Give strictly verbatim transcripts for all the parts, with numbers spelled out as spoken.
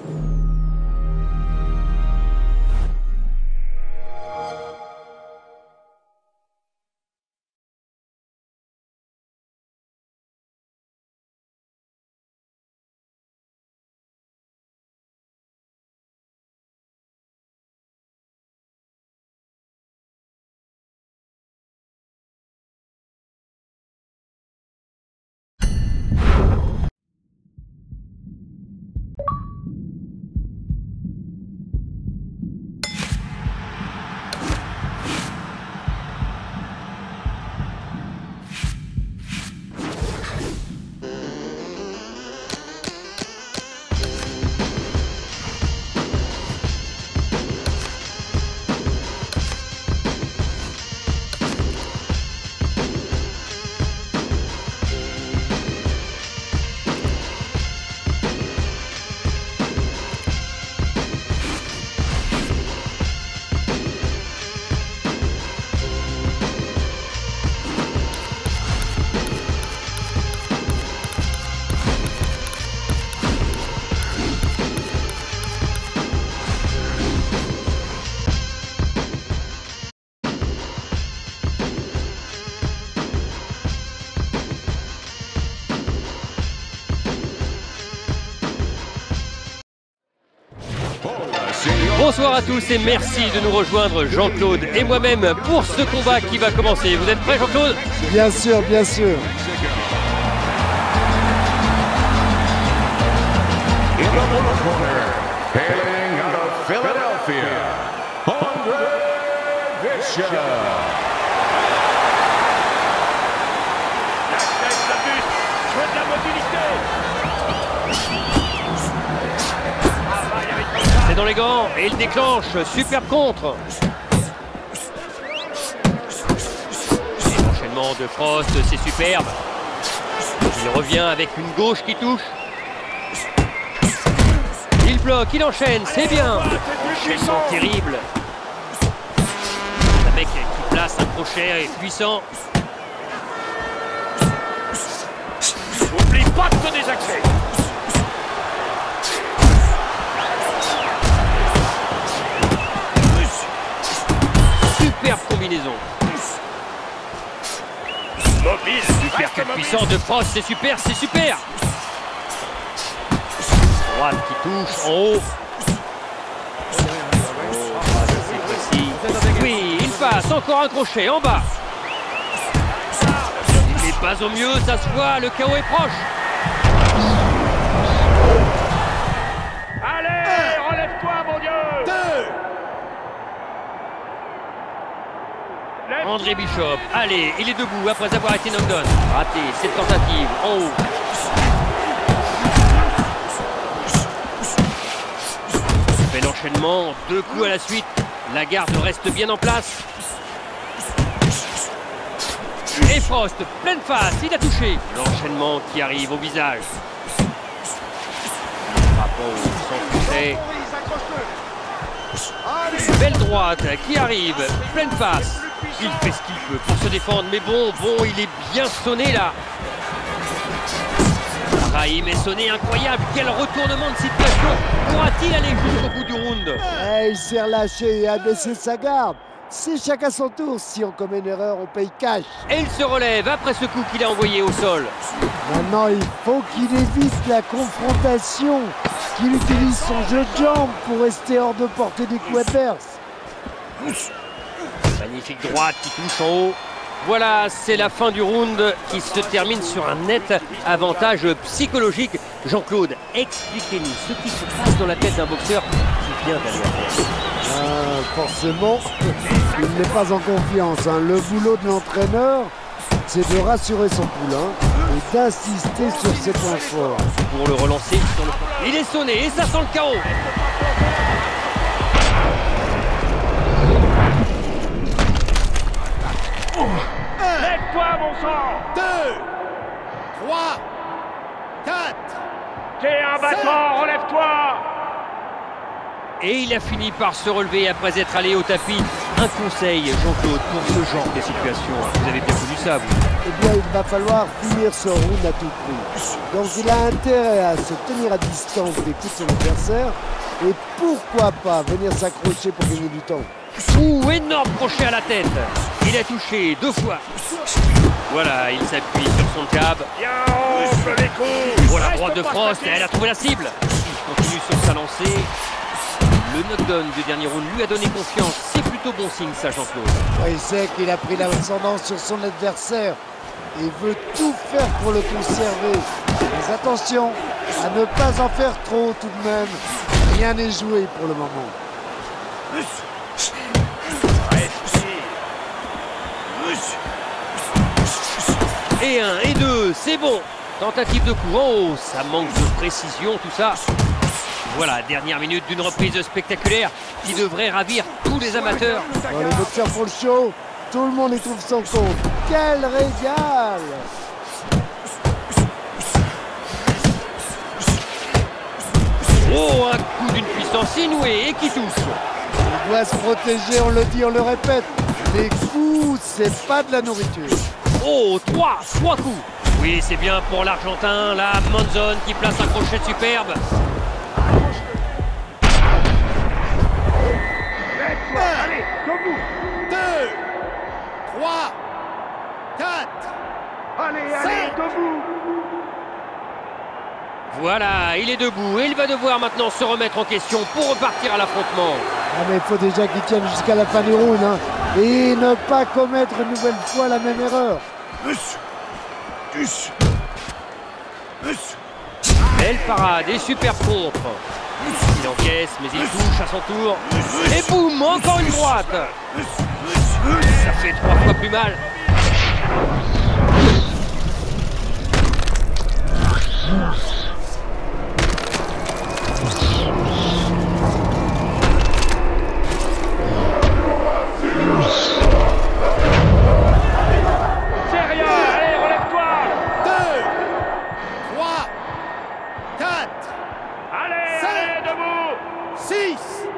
Bonsoir à tous et merci de nous rejoindre, Jean-Claude et moi-même, pour ce combat qui va commencer. Vous êtes prêts, Jean-Claude? Bien sûr, bien sûr. Hailing out of Philadelphia, Andre Bishop. La tête, la buste, choix de la mobilité. C'est dans les gants et il déclenche, superbe contre. Et l'enchaînement de Frost, c'est superbe. Il revient avec une gauche qui touche. Il bloque, il enchaîne, c'est bien. Enchaînement terrible. Un mec qui place un crochet puissant. N'oublie pas de te désaxer. Superbe combinaison. Mobile, Super cut puissant de Frost, c'est super, c'est super. Droite qui touche en haut. Oh, c'est précis. Oui, il passe, encore un crochet en bas. Il n'est pas au mieux, ça se voit, le K O est proche. allez, relève-toi, mon Dieu. André Bishop, allez, il est debout après avoir été knockdown. Raté, cette tentative, en haut. Bel enchaînement, deux coups à la suite. La garde reste bien en place. Et Frost, pleine face, il a touché. L'enchaînement qui arrive au visage. Rapport sans toucher. Belle droite qui arrive, pleine face. Il fait ce qu'il peut pour se défendre, mais bon, bon, il est bien sonné là. Raïm est sonné, incroyable. Quel retournement de situation. Pourra-t-il aller jusqu'au bout du round? Eh, il s'est relâché et a baissé sa garde. C'est chacun son tour. Si on commet une erreur, on paye cash. Et il se relève après ce coup qu'il a envoyé au sol. Maintenant, il faut qu'il évite la confrontation, qu'il utilise son jeu de jambes pour rester hors de portée des coups adverses. Magnifique droite qui touche en haut. Voilà, c'est la fin du round qui se termine sur un net avantage psychologique. Jean-Claude, expliquez-nous ce qui se passe dans la tête d'un boxeur qui vient d'aller à terre. Ah, forcément, il n'est pas en confiance. Hein. Le boulot de l'entraîneur, c'est de rassurer son poulain et d'insister sur ses points forts. Pour le relancer sur le... Il est sonné et ça sent le K O. Lève-toi, mon sang. deux, trois, quatre. T'es un battant, relève-toi. Et il a fini par se relever après être allé au tapis Un conseil, Jean-Claude, pour ce genre de situation. Vous avez bien connu ça, vous? Eh bien, il va falloir finir ce round à tout prix. Donc, il a intérêt à se tenir à distance des coups de son adversaire. Et pourquoi pas venir s'accrocher pour gagner du temps. Ouh, énorme crochet à la tête. Il a touché deux fois. Voilà, il s'appuie sur son jab. Bien, oncle, les coups. Oh, la droite de Frost, elle a trouvé la cible. Il continue sur sa lancée. Le knockdown du dernier round lui a donné confiance. C'est plutôt bon signe, ça, Jean-Claude. Ouais, il sait qu'il a pris l'ascendance sur son adversaire et veut tout faire pour le conserver. Mais attention à ne pas en faire trop tout de même. Rien n'est joué pour le moment. Et un, et deux, c'est bon. Tentative de coup. Oh, ça manque de précision, tout ça. Voilà, dernière minute d'une reprise spectaculaire qui devrait ravir tous les amateurs. Bon, les boxeurs font le show, tout le monde y trouve son compte. Quel régal! Oh, un coup d'une puissance inouïe et qui touche. Il doit se protéger, on le dit, on le répète. Les coups, c'est pas de la nourriture. Oh, trois, trois coups. Oui, c'est bien pour l'Argentin, là, Monzon qui place un crochet superbe. Allez, debout. deux, trois, quatre, Allez, allez, debout. Voilà, il est debout et il va devoir maintenant se remettre en question pour repartir à l'affrontement. Ah mais il faut déjà qu'il tienne jusqu'à la fin du round, hein, et ne pas commettre une nouvelle fois la même erreur. Belle parade et super contre. Il encaisse, mais il touche à son tour. Et boum, encore une droite. Ça fait trois fois plus mal. C'est rien. Allez, relève-toi. deux, trois, quatre, Allez, Cinq. allez, debout. six.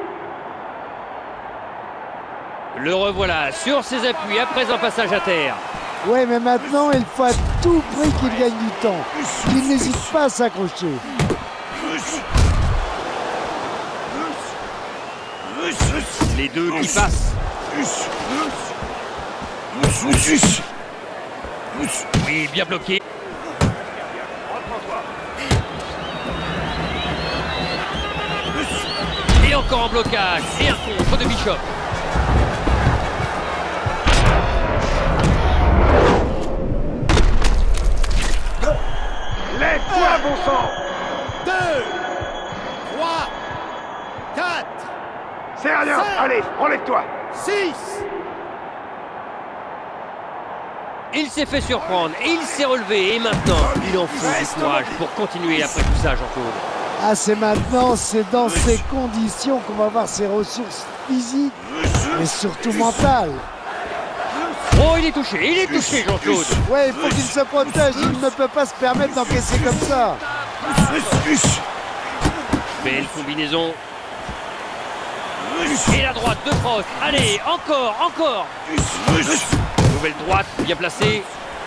Le revoilà sur ses appuis après un passage à terre. Ouais, mais maintenant, il faut à tout prix qu'il gagne du temps. Qu'il n'hésite pas à s'accrocher. Les deux qui passent. Oui, bien bloqué. Et encore en blocage. Et un contre de Bishop. Lève-toi, bon sang. deux, trois, quatre, C'est rien. Cinq. Allez, relève-toi. six. Il s'est fait surprendre et il s'est relevé. Et maintenant, il en faut du courage pour continuer après tout ça, Jean-Claude. Ah, c'est maintenant, c'est dans ces conditions qu'on va voir ses ressources physiques, mais surtout mentales. Oh, il est touché, il est touché, Jean-Claude. Ouais, il faut qu'il se protège, il ne peut pas se permettre d'encaisser comme ça. Belle combinaison. Et la droite de Frost. Allez, encore, encore. Nouvelle droite, bien placée.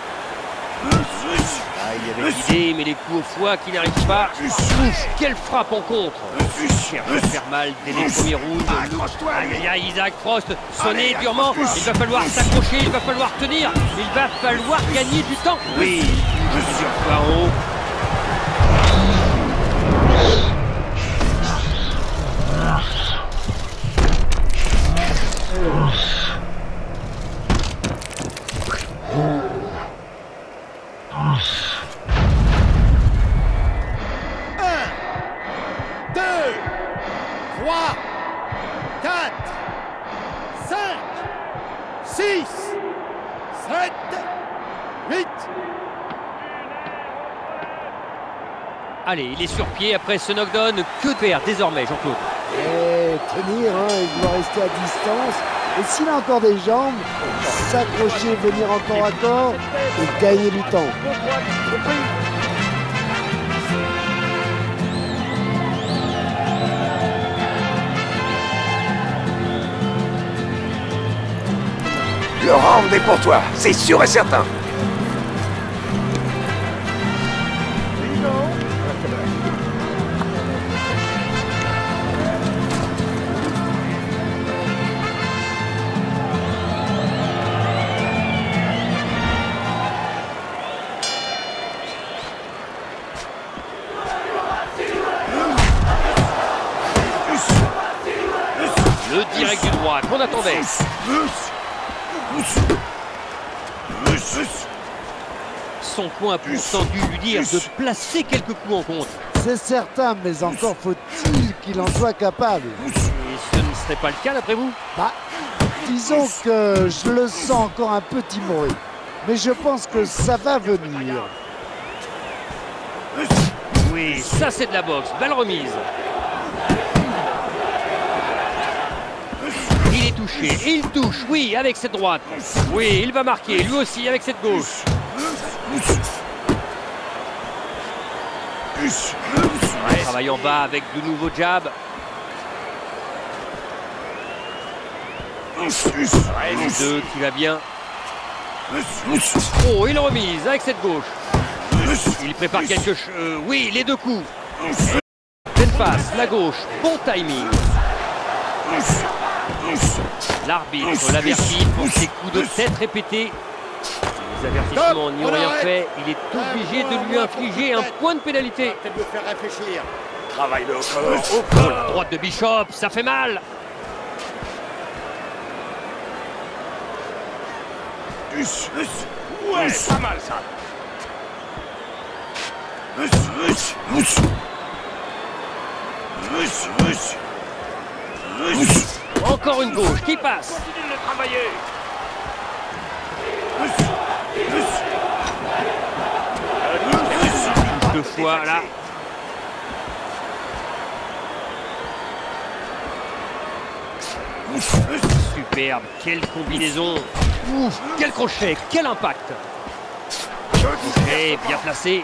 Ah, il y avait l'idée, mais les coups au foie qui n'arrivent pas. Ouf, quelle frappe en contre. Cherche à faire mal dès les premiers rounds. Aïe, aïe, aïe, Isaac Frost, sonné durement. Il va falloir s'accrocher, il va falloir tenir. Il va falloir gagner du temps. Oui, il touche plusieurs fois en haut. deux, trois, quatre, cinq, six, sept, huit. Allez, il est sur pied après ce knockdown. Que faire désormais, Jean-Claude? Et tenir, hein, il doit rester à distance. Et s'il a encore des jambes, s'accrocher, venir encore à corps et gagner du temps. Le round est pour toi, c'est sûr et certain. Le direct du droit qu'on attendait. Son coin a pourtant dû lui dire de placer quelques coups en contre. C'est certain, mais encore faut-il qu'il en soit capable. Et ce ne serait pas le cas d'après vous? Bah, disons que je le sens encore un peu timoré. Mais je pense que ça va venir. Oui, ça c'est de la boxe. Belle remise. Il est touché, il touche, oui, avec cette droite. Oui, il va marquer, lui aussi, avec cette gauche. Ouais, travaille en bas avec de nouveaux jabs. Ouais, les deux qui va bien. Oh, il remise avec cette gauche. Il prépare quelque chose. Euh, oui, les deux coups. Pleine face, la gauche, bon timing. L'arbitre l'avertit pour ses coups de tête répétés. Les avertissements n'y ont rien fait. Il est obligé de lui infliger un point de pénalité. Peut-être me faire réfléchir. Travaille le corps. Oh, la droite de Bishop, ça fait mal. Ouais, pas mal ça. Encore une gauche qui passe. Continue de le travailler. Deux fois là. Superbe, quelle combinaison. Ouf, quel crochet, quel impact. Crochet bien placé.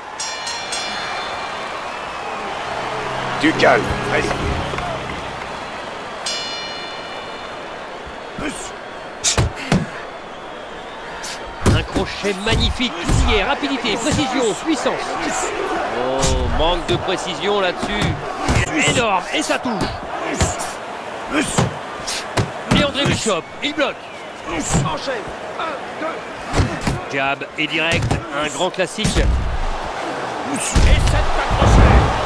Du calme, vas-y. Un crochet magnifique, qui est rapidité, précision, puissance. Oh, manque de précision là-dessus. Énorme, et ça touche. Et André Bishop, il bloque. Enchaîne. Un, deux. Jab et direct, un grand classique. Et cette accrochée.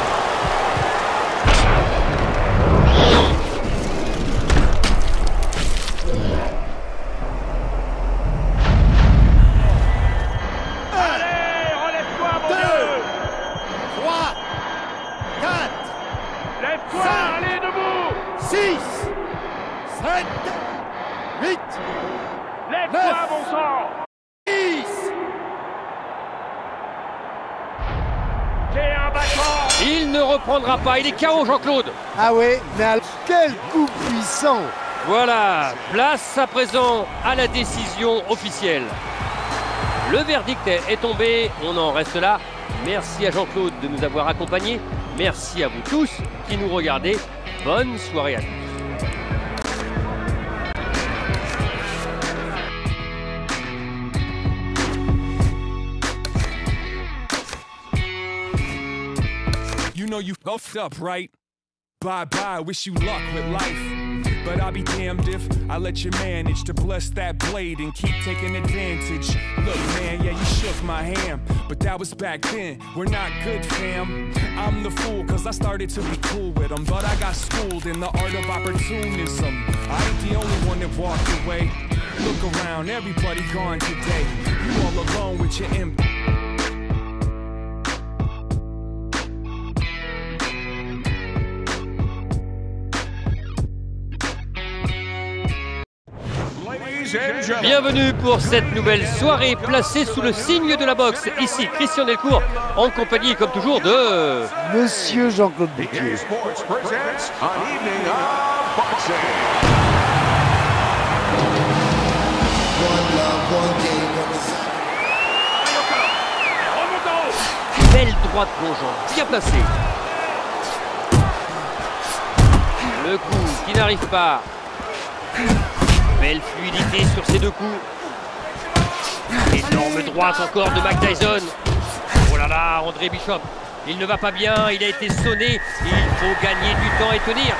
Allez, relève-toi, mon Dieu. trois, quatre, Lève-toi, Cinq. allez, debout. six, sept, huit, Lève-toi, Neuf. bon sang. dix. T'es un battant. Il ne reprendra pas, il est K O Jean-Claude. Ah oui, mais à quel coup puissant! Voilà, place à présent à la décision officielle. Le verdict est, est tombé, on en reste là. Merci à Jean-Claude de nous avoir accompagnés. Merci à vous tous qui nous regardez. Bonne soirée à tous. You know you fucked up, right? Bye bye, wish you luck with life. But I'll be damned if I let you manage to bless that blade and keep taking advantage. Look, man, yeah, you shook my hand, but that was back then. We're not good, fam. I'm the fool, cause I started to be cool with them. But I got schooled in the art of opportunism. I ain't the only one that walked away. Look around, everybody gone today. You all alone with your empty. Bienvenue pour cette nouvelle soirée placée sous le signe de la boxe. Ici Christian Delcourt en compagnie comme toujours de... Monsieur Jean-Claude Bouquier. Sports presents an evening of boxing. Belle droite plongeante, bien placée. Le coup qui n'arrive pas. Belle fluidité sur ces deux coups. Énorme droite encore de Mike Tyson. Oh là là, André Bishop. Il ne va pas bien, il a été sonné. Il faut gagner du temps et tenir.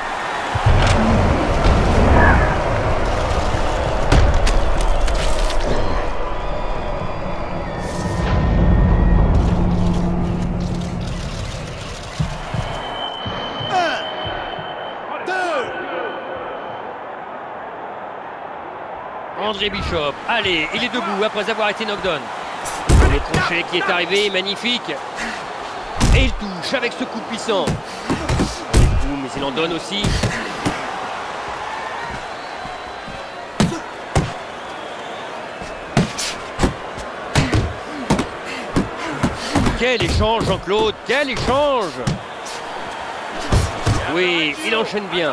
André Bishop, allez, il est debout après avoir été knockdown. Le crochet qui est arrivé, magnifique. Et il touche avec ce coup puissant. Il coup, mais il en donne aussi. Quel échange, Jean-Claude, quel échange! Oui, il enchaîne bien.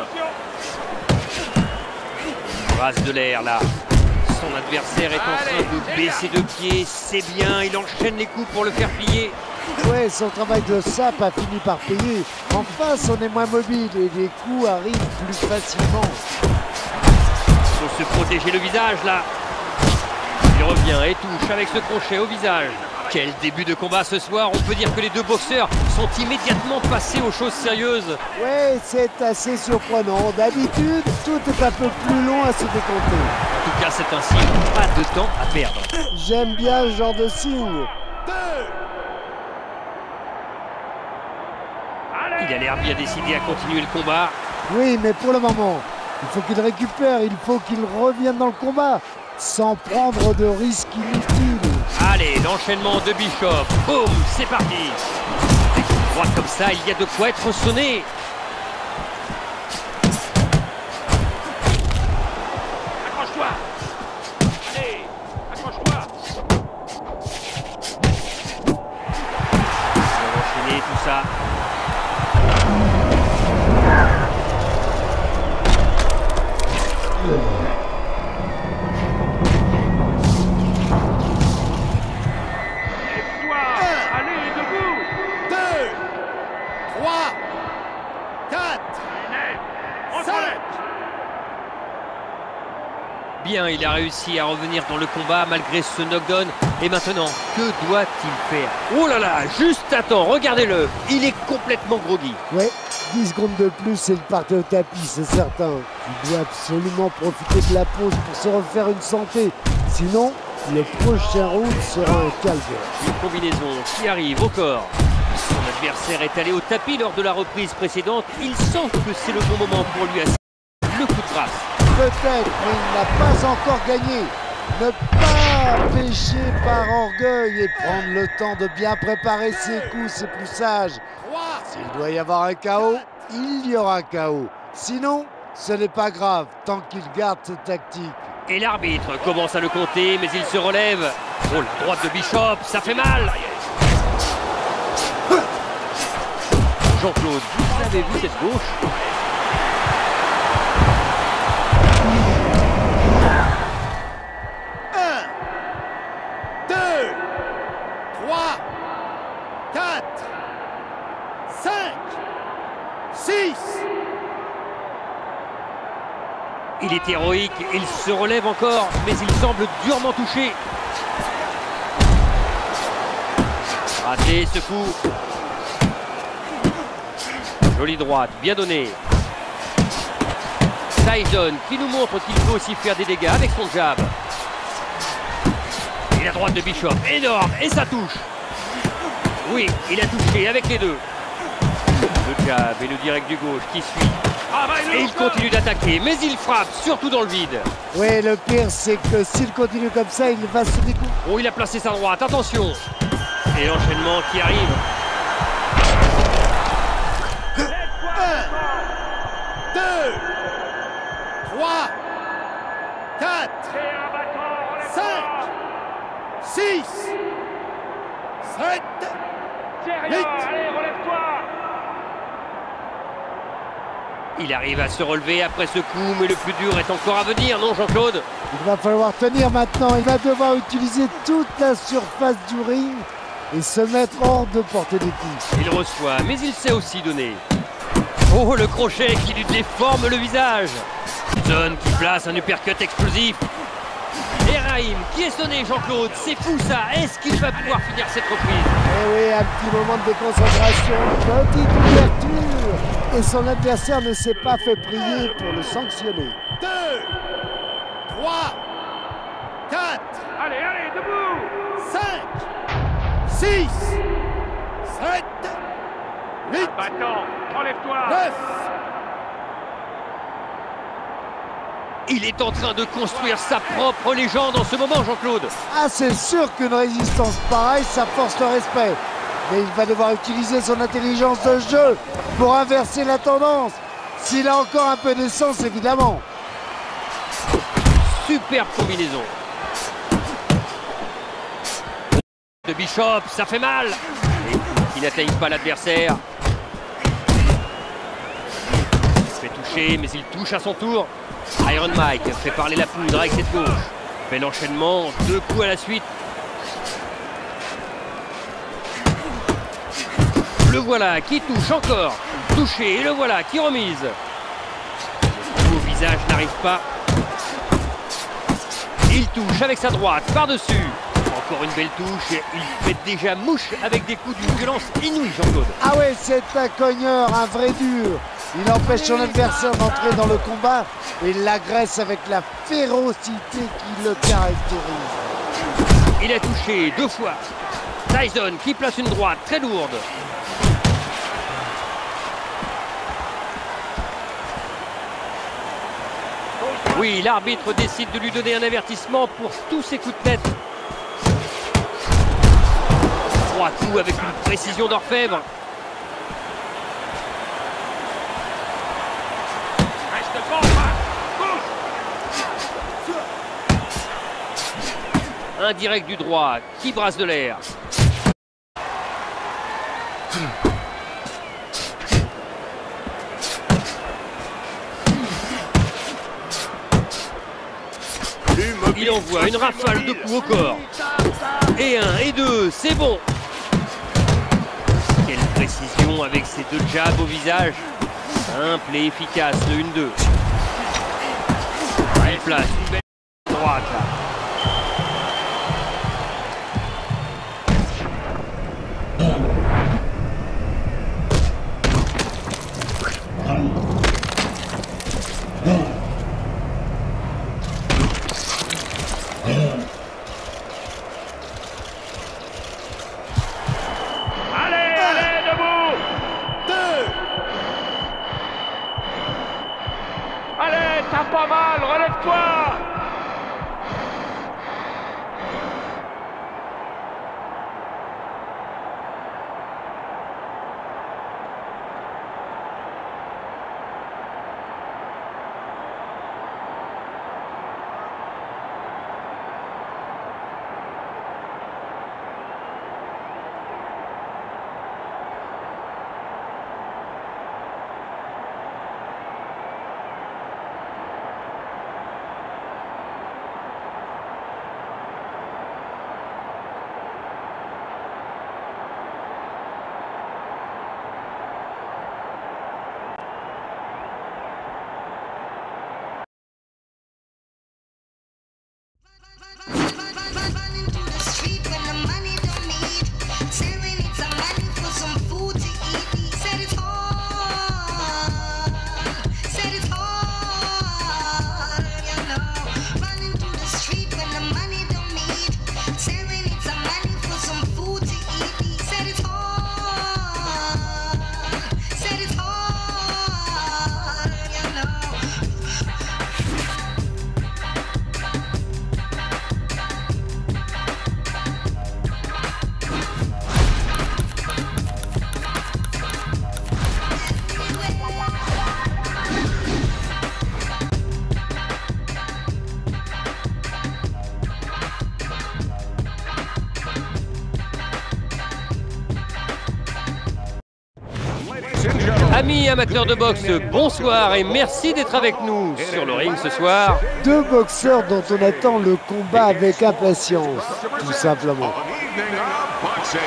Brasse de l'air là. Son adversaire est en train de baisser de pied, c'est bien, il enchaîne les coups pour le faire plier. Ouais, son travail de sape a fini par payer. En face, on est moins mobile et les coups arrivent plus facilement. Il faut se protéger le visage là. Il revient et touche avec ce crochet au visage. Quel début de combat ce soir, on peut dire que les deux boxeurs sont immédiatement passés aux choses sérieuses. Ouais, c'est assez surprenant. D'habitude, tout est un peu plus long à se décompter. En tout cas, c'est un signe, pas de temps à perdre. J'aime bien ce genre de signe. Il a l'air bien décidé à continuer le combat. Oui, mais pour le moment, il faut qu'il récupère, il faut qu'il revienne dans le combat, sans prendre de risques inutiles. Allez, l'enchaînement de Bishop. Boum, c'est parti. Avec une droite comme ça, il y a de quoi être sonné. Accroche-toi. Allez, accroche-toi. On va enchaîner tout ça. Lève-toi. Allez, debout. deux, trois, quatre, Entre les. Bien, il a réussi à revenir dans le combat malgré ce knockdown. Et maintenant, que doit-il faire? Oh là là, juste à temps, regardez-le. Il est complètement groggy. Ouais, dix secondes de plus et il partait au tapis, c'est certain. Il doit absolument profiter de la pause pour se refaire une santé. Sinon, le prochain round sera un calvaire. Une combinaison qui arrive au corps. Son adversaire est allé au tapis lors de la reprise précédente. Il sent que c'est le bon moment pour lui assurer le coup de grâce. Peut-être, mais il n'a pas encore gagné. Ne pas pécher par orgueil et prendre le temps de bien préparer ses coups, c'est plus sage. trois, S'il doit y avoir un K O, il y aura un K O. Sinon, ce n'est pas grave, tant qu'il garde ses tactiques. Et l'arbitre commence à le compter, mais il se relève. Oh, la droite de Bishop, ça fait mal. Jean-Claude, vous avez vu cette gauche? deux, trois, quatre, cinq, six. Il est héroïque, il se relève encore, mais il semble durement touché. Raté ce coup. Jolie droite, bien donnée. Tyson qui nous montre qu'il peut aussi faire des dégâts avec son jab. Et la droite de Bishop, énorme, et ça touche. Oui, il a touché avec les deux. Le jab et le direct du gauche qui suit. Et il continue d'attaquer, mais il frappe, surtout dans le vide. Oui, le pire, c'est que s'il continue comme ça, il va se découper. Oh, il a placé sa droite, attention. Et l'enchaînement qui arrive. deux, trois, quatre, cinq, six, sept, Derrière, huit. allez, relève-toi. Il arrive à se relever après ce coup, mais le plus dur est encore à venir, non Jean-Claude? Il va falloir tenir maintenant. Il va devoir utiliser toute la surface du ring et se mettre hors de portée des coups. Il reçoit, mais il sait aussi donner. Oh, le crochet qui lui déforme le visage. Zone qui place un uppercut explosif. Et Raïm qui est sonné, Jean-Claude. C'est fou ça. Est-ce qu'il va pouvoir finir cette reprise? Eh oui, un petit moment de déconcentration, petite ouverture. Et son adversaire ne s'est pas fait prier pour le sanctionner. deux, trois, quatre, Allez, allez, debout. cinq, six, sept, huit, Battant, enlève-toi. neuf. Il est en train de construire sa propre légende en ce moment, Jean-Claude. Ah, c'est sûr qu'une résistance pareille, ça force le respect. Mais il va devoir utiliser son intelligence de jeu pour inverser la tendance. S'il a encore un peu d'essence, évidemment. Superbe combinaison. De Bishop, ça fait mal. Et qui n'atteignent pas l'adversaire. Il se fait toucher, mais il touche à son tour. Iron Mike fait parler la poudre avec cette gauche. Bel enchaînement, deux coups à la suite. Le voilà qui touche encore. Touché, et le voilà qui remise. Le coup au visage n'arrive pas. Il touche avec sa droite, par-dessus. Encore une belle touche. Il fait déjà mouche avec des coups d'une violence inouïe, Jean-Claude. Ah ouais, c'est un cogneur, un vrai dur. Il empêche son adversaire d'entrer dans le combat et l'agresse avec la férocité qui le caractérise. Il a touché deux fois. Tyson qui place une droite très lourde. Oui, l'arbitre décide de lui donner un avertissement pour tous ses coups de tête. Trois coups avec une précision d'orfèvre. Reste bon, bouge. Indirect du droit, qui brasse de l'air. Il envoie une rafale de coups au corps. Et un, et deux, c'est bon. Quelle précision avec ces deux jabs au visage. Simple et efficace, le un deux. Il place une belle droite là. Allez, allez, debout. deux, Allez, t'as pas mal, relève-toi. Amis amateurs de boxe, bonsoir et merci d'être avec nous sur le ring ce soir. Deux boxeurs dont on attend le combat avec impatience, tout simplement. An evening of boxing.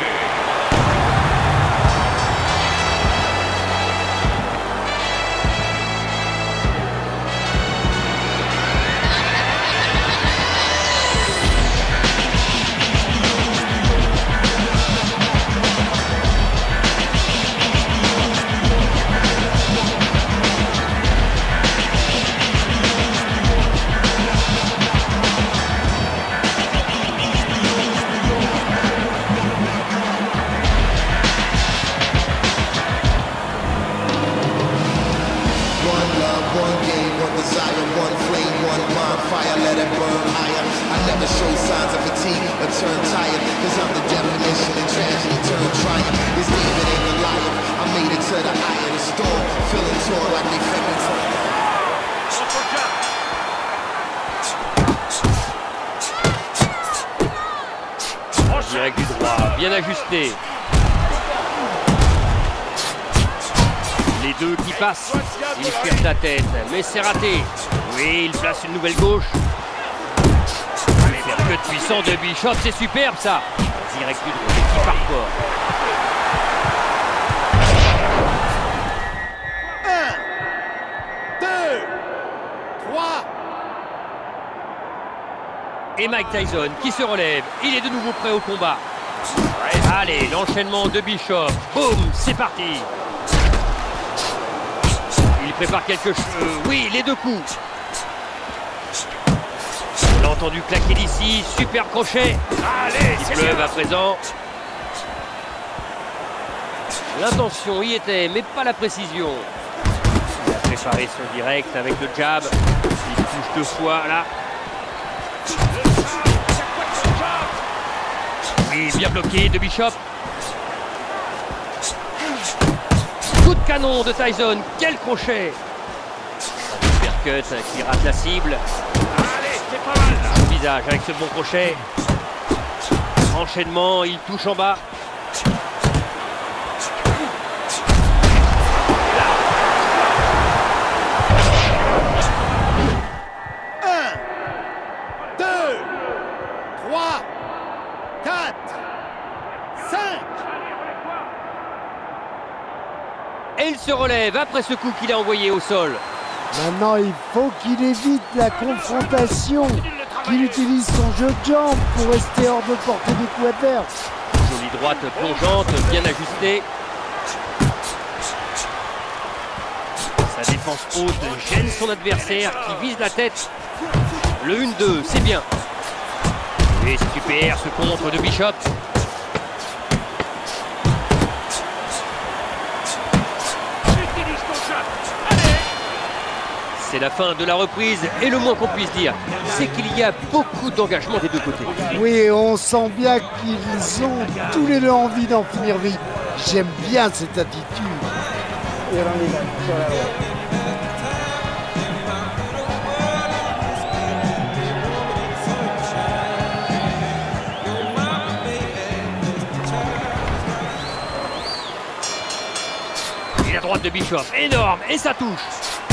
turn tired, cause I'm the definition of tragedy turned triumph. This David ain't the liar. I made it to the eye of the storm, feeling torn like they feminine. Direct du droit, bien ajusté. Les deux qui passent, il tire la tête, mais c'est raté. Oui, il place une nouvelle gauche. Que de puissant de Bishop, c'est superbe ça. Direct du droit, qui part fort. un, deux, trois. Et Mike Tyson qui se relève, il est de nouveau prêt au combat. Allez, l'enchaînement de Bishop, boum, c'est parti. Il prépare quelque chose, euh, oui, les deux coups. On l'a entendu claquer d'ici, super crochet. Allez, Il c'est pleuve bien. à présent. L'intention y était, mais pas la précision. Il a préparé son direct avec le jab. Il touche deux fois, là. Oui, bien bloqué de Bishop. Coup de canon de Tyson, quel crochet. Un uppercut qui rate la cible. Allez, c'est pas mal. Au visage avec ce bon crochet. Enchaînement, il touche en bas. un, deux, trois, quatre, cinq. Et il se relève après ce coup qu'il a envoyé au sol. Maintenant, il faut qu'il évite la confrontation, qu'il utilise son jeu de jambes pour rester hors de portée des coups adverses. Jolie droite plongeante, bien ajustée. Sa défense haute gêne son adversaire qui vise la tête. Le un deux, c'est bien. Et c'est super ce contre de Bishop. Utilise ton shot. Allez. C'est la fin de la reprise et le moins qu'on puisse dire, c'est qu'il y a beaucoup d'engagement des deux côtés. Oui, on sent bien qu'ils ont tous les deux envie d'en finir vite. J'aime bien cette attitude. Et la droite de Bishop, énorme, et ça touche.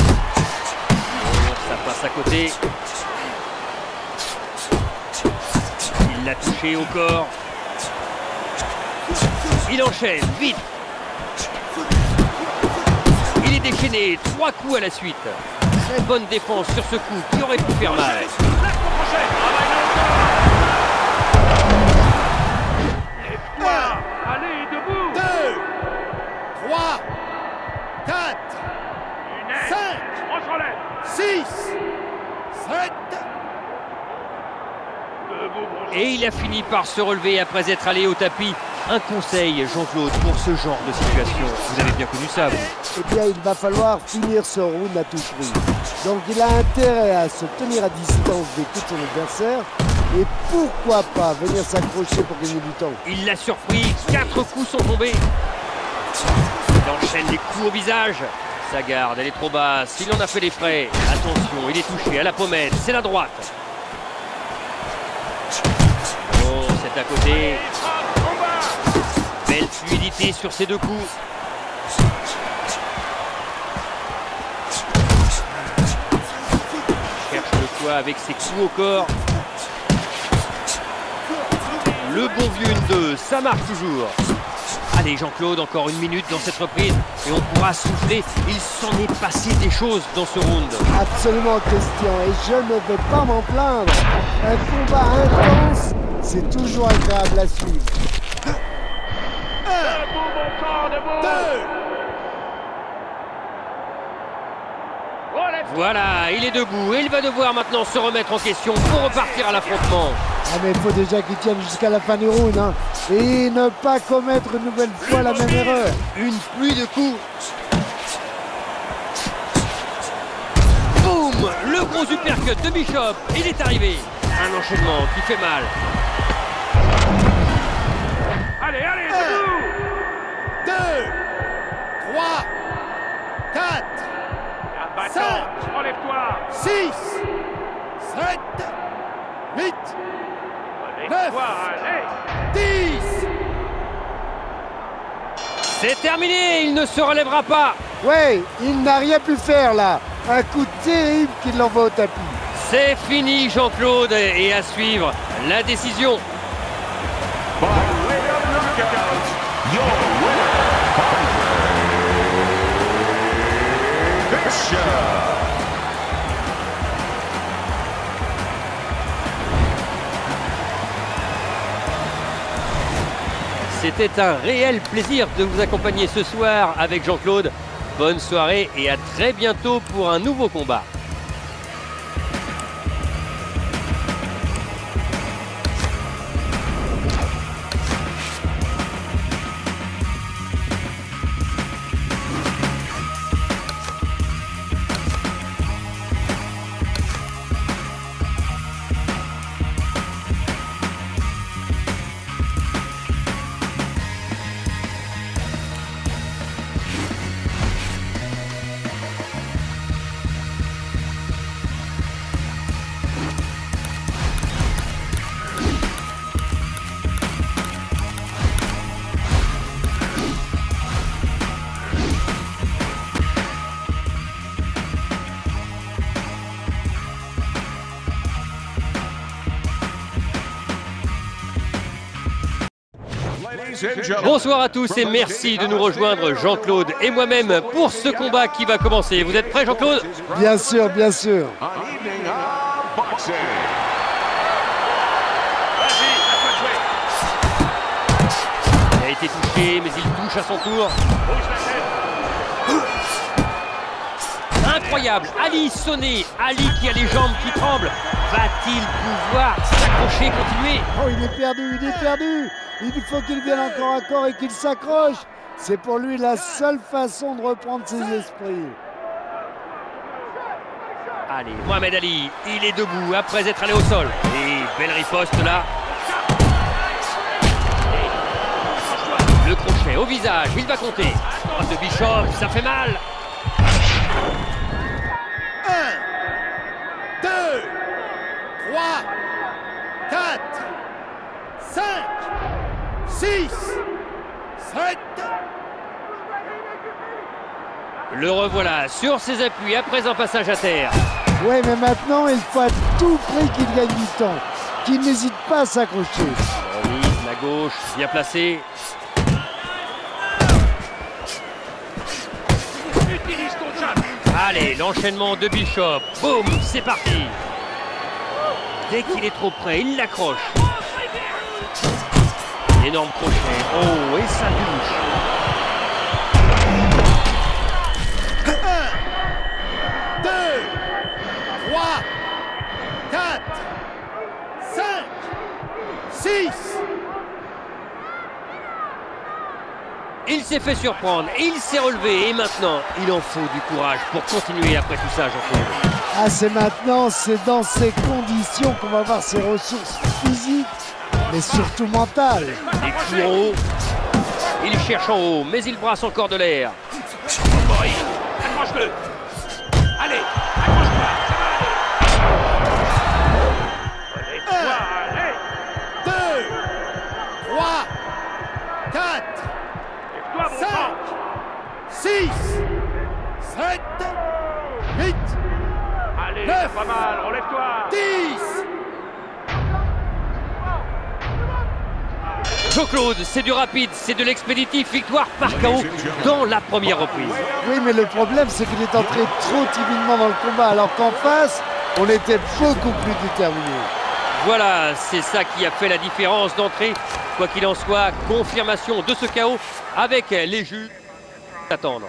Ça passe à côté. Il l'a touché au corps. Il enchaîne, vite. Il est déchaîné, trois coups à la suite. Très bonne défense sur ce coup qui aurait pu faire mal. un, allez, debout. deux, trois, quatre, cinq, On se relève. six, sept. Debout, bonjour. Et il a fini par se relever après être allé au tapis. Un conseil, Jean-Claude, pour ce genre de situation. Vous avez bien connu ça, vous. Eh bien, il va falloir finir ce round à tout prix. Donc, il a intérêt à se tenir à distance des coups de son adversaire. Et pourquoi pas venir s'accrocher pour gagner du temps. Il l'a surpris, quatre coups sont tombés. Il enchaîne les coups au visage. Sa garde, elle est trop basse, il en a fait les frais. Attention, il est touché à la pommette, c'est la droite. Oh, c'est à côté. Belle fluidité sur ces deux coups. Cherche le quoi avec ses coups au corps. Le bon vieux un deux, ça marche toujours. Allez Jean-Claude, encore une minute dans cette reprise et on pourra souffler. Il s'en est passé des choses dans ce round. Absolument, Christian, et je ne vais pas m'en plaindre. Un combat intense, c'est toujours agréable à suivre. Debout, mon corps, debout. deux. Relève. Voilà, il est debout et il va devoir maintenant se remettre en question pour repartir à l'affrontement. Ah, mais il faut déjà qu'il tienne jusqu'à la fin du round, hein, et ne pas commettre une nouvelle fois la même erreur. Une pluie de coups. Boum, le gros uppercut de Bishop, il est arrivé. Un enchaînement qui fait mal. Allez, allez, un, debout. deux, trois, quatre, Garde battant, cinq, relève-toi. six, sept, huit, Relève-toi, allez. dix. C'est terminé, il ne se relèvera pas. Ouais, il n'a rien pu faire là. Un coup terrible qui l'envoie au tapis. C'est fini, Jean-Claude, et à suivre la décision. By way of knockout, your winner, Andre Bishop. C'était un réel plaisir de vous accompagner ce soir avec Jean-Claude. Bonne soirée et à très bientôt pour un nouveau combat. Bonsoir à tous et merci de nous rejoindre, Jean-Claude et moi-même, pour ce combat qui va commencer. Vous êtes prêts, Jean-Claude? Bien sûr, bien sûr. An evening of boxing. Vas-y, à toi de jouer. Il a été touché, mais il touche à son tour. Bouge la tête. Incroyable, Ali sonné, Ali qui a les jambes qui tremblent. Va-t-il pouvoir s'accrocher, continuer? Oh, il est perdu, il est perdu. Il faut qu'il vienne encore à corps et qu'il s'accroche. C'est pour lui la seule façon de reprendre ses esprits. Allez, Mohamed Ali, il est debout après être allé au sol. Et belle riposte là. Le crochet au visage, il va compter. Oh, de Bishop, ça fait mal. un, deux, trois, quatre, cinq, six, sept. Le revoilà sur ses appuis après un passage à terre. Ouais, mais maintenant, il faut à tout prix qu'il gagne du temps. Qu'il n'hésite pas à s'accrocher. Remise, la gauche, bien placée. Utilise ton jab. Allez, l'enchaînement de Bishop. Boum, c'est parti. Dès qu'il est trop près, il l'accroche. Énorme crochet. Oh, et ça touche. un, deux, trois, quatre, cinq, six. Il s'est fait surprendre, il s'est relevé et maintenant, il en faut du courage pour continuer après tout ça, Jean-Claude. Ah, c'est maintenant, c'est dans ces conditions qu'on va voir ses ressources physiques, mais surtout mentales. Les coups en haut. Il cherche en haut, mais il brasse encore de l'air. Boy, accroche-le. Allez, accroche-toi, ça va aller. Relève-toi, allez. deux, trois, quatre, Lève-toi, mon cinq, six, sept, huit, Allez, neuf, c'est pas mal, relève-toi. dix. Jean-Claude, c'est du rapide, c'est de l'expéditif. Victoire par K O dans la première reprise. Oui, mais le problème, c'est qu'il est entré trop timidement dans le combat, alors qu'en face, on était beaucoup plus déterminés. Voilà, c'est ça qui a fait la différence d'entrée. Quoi qu'il en soit, confirmation de ce K O avec les juges. Attendre.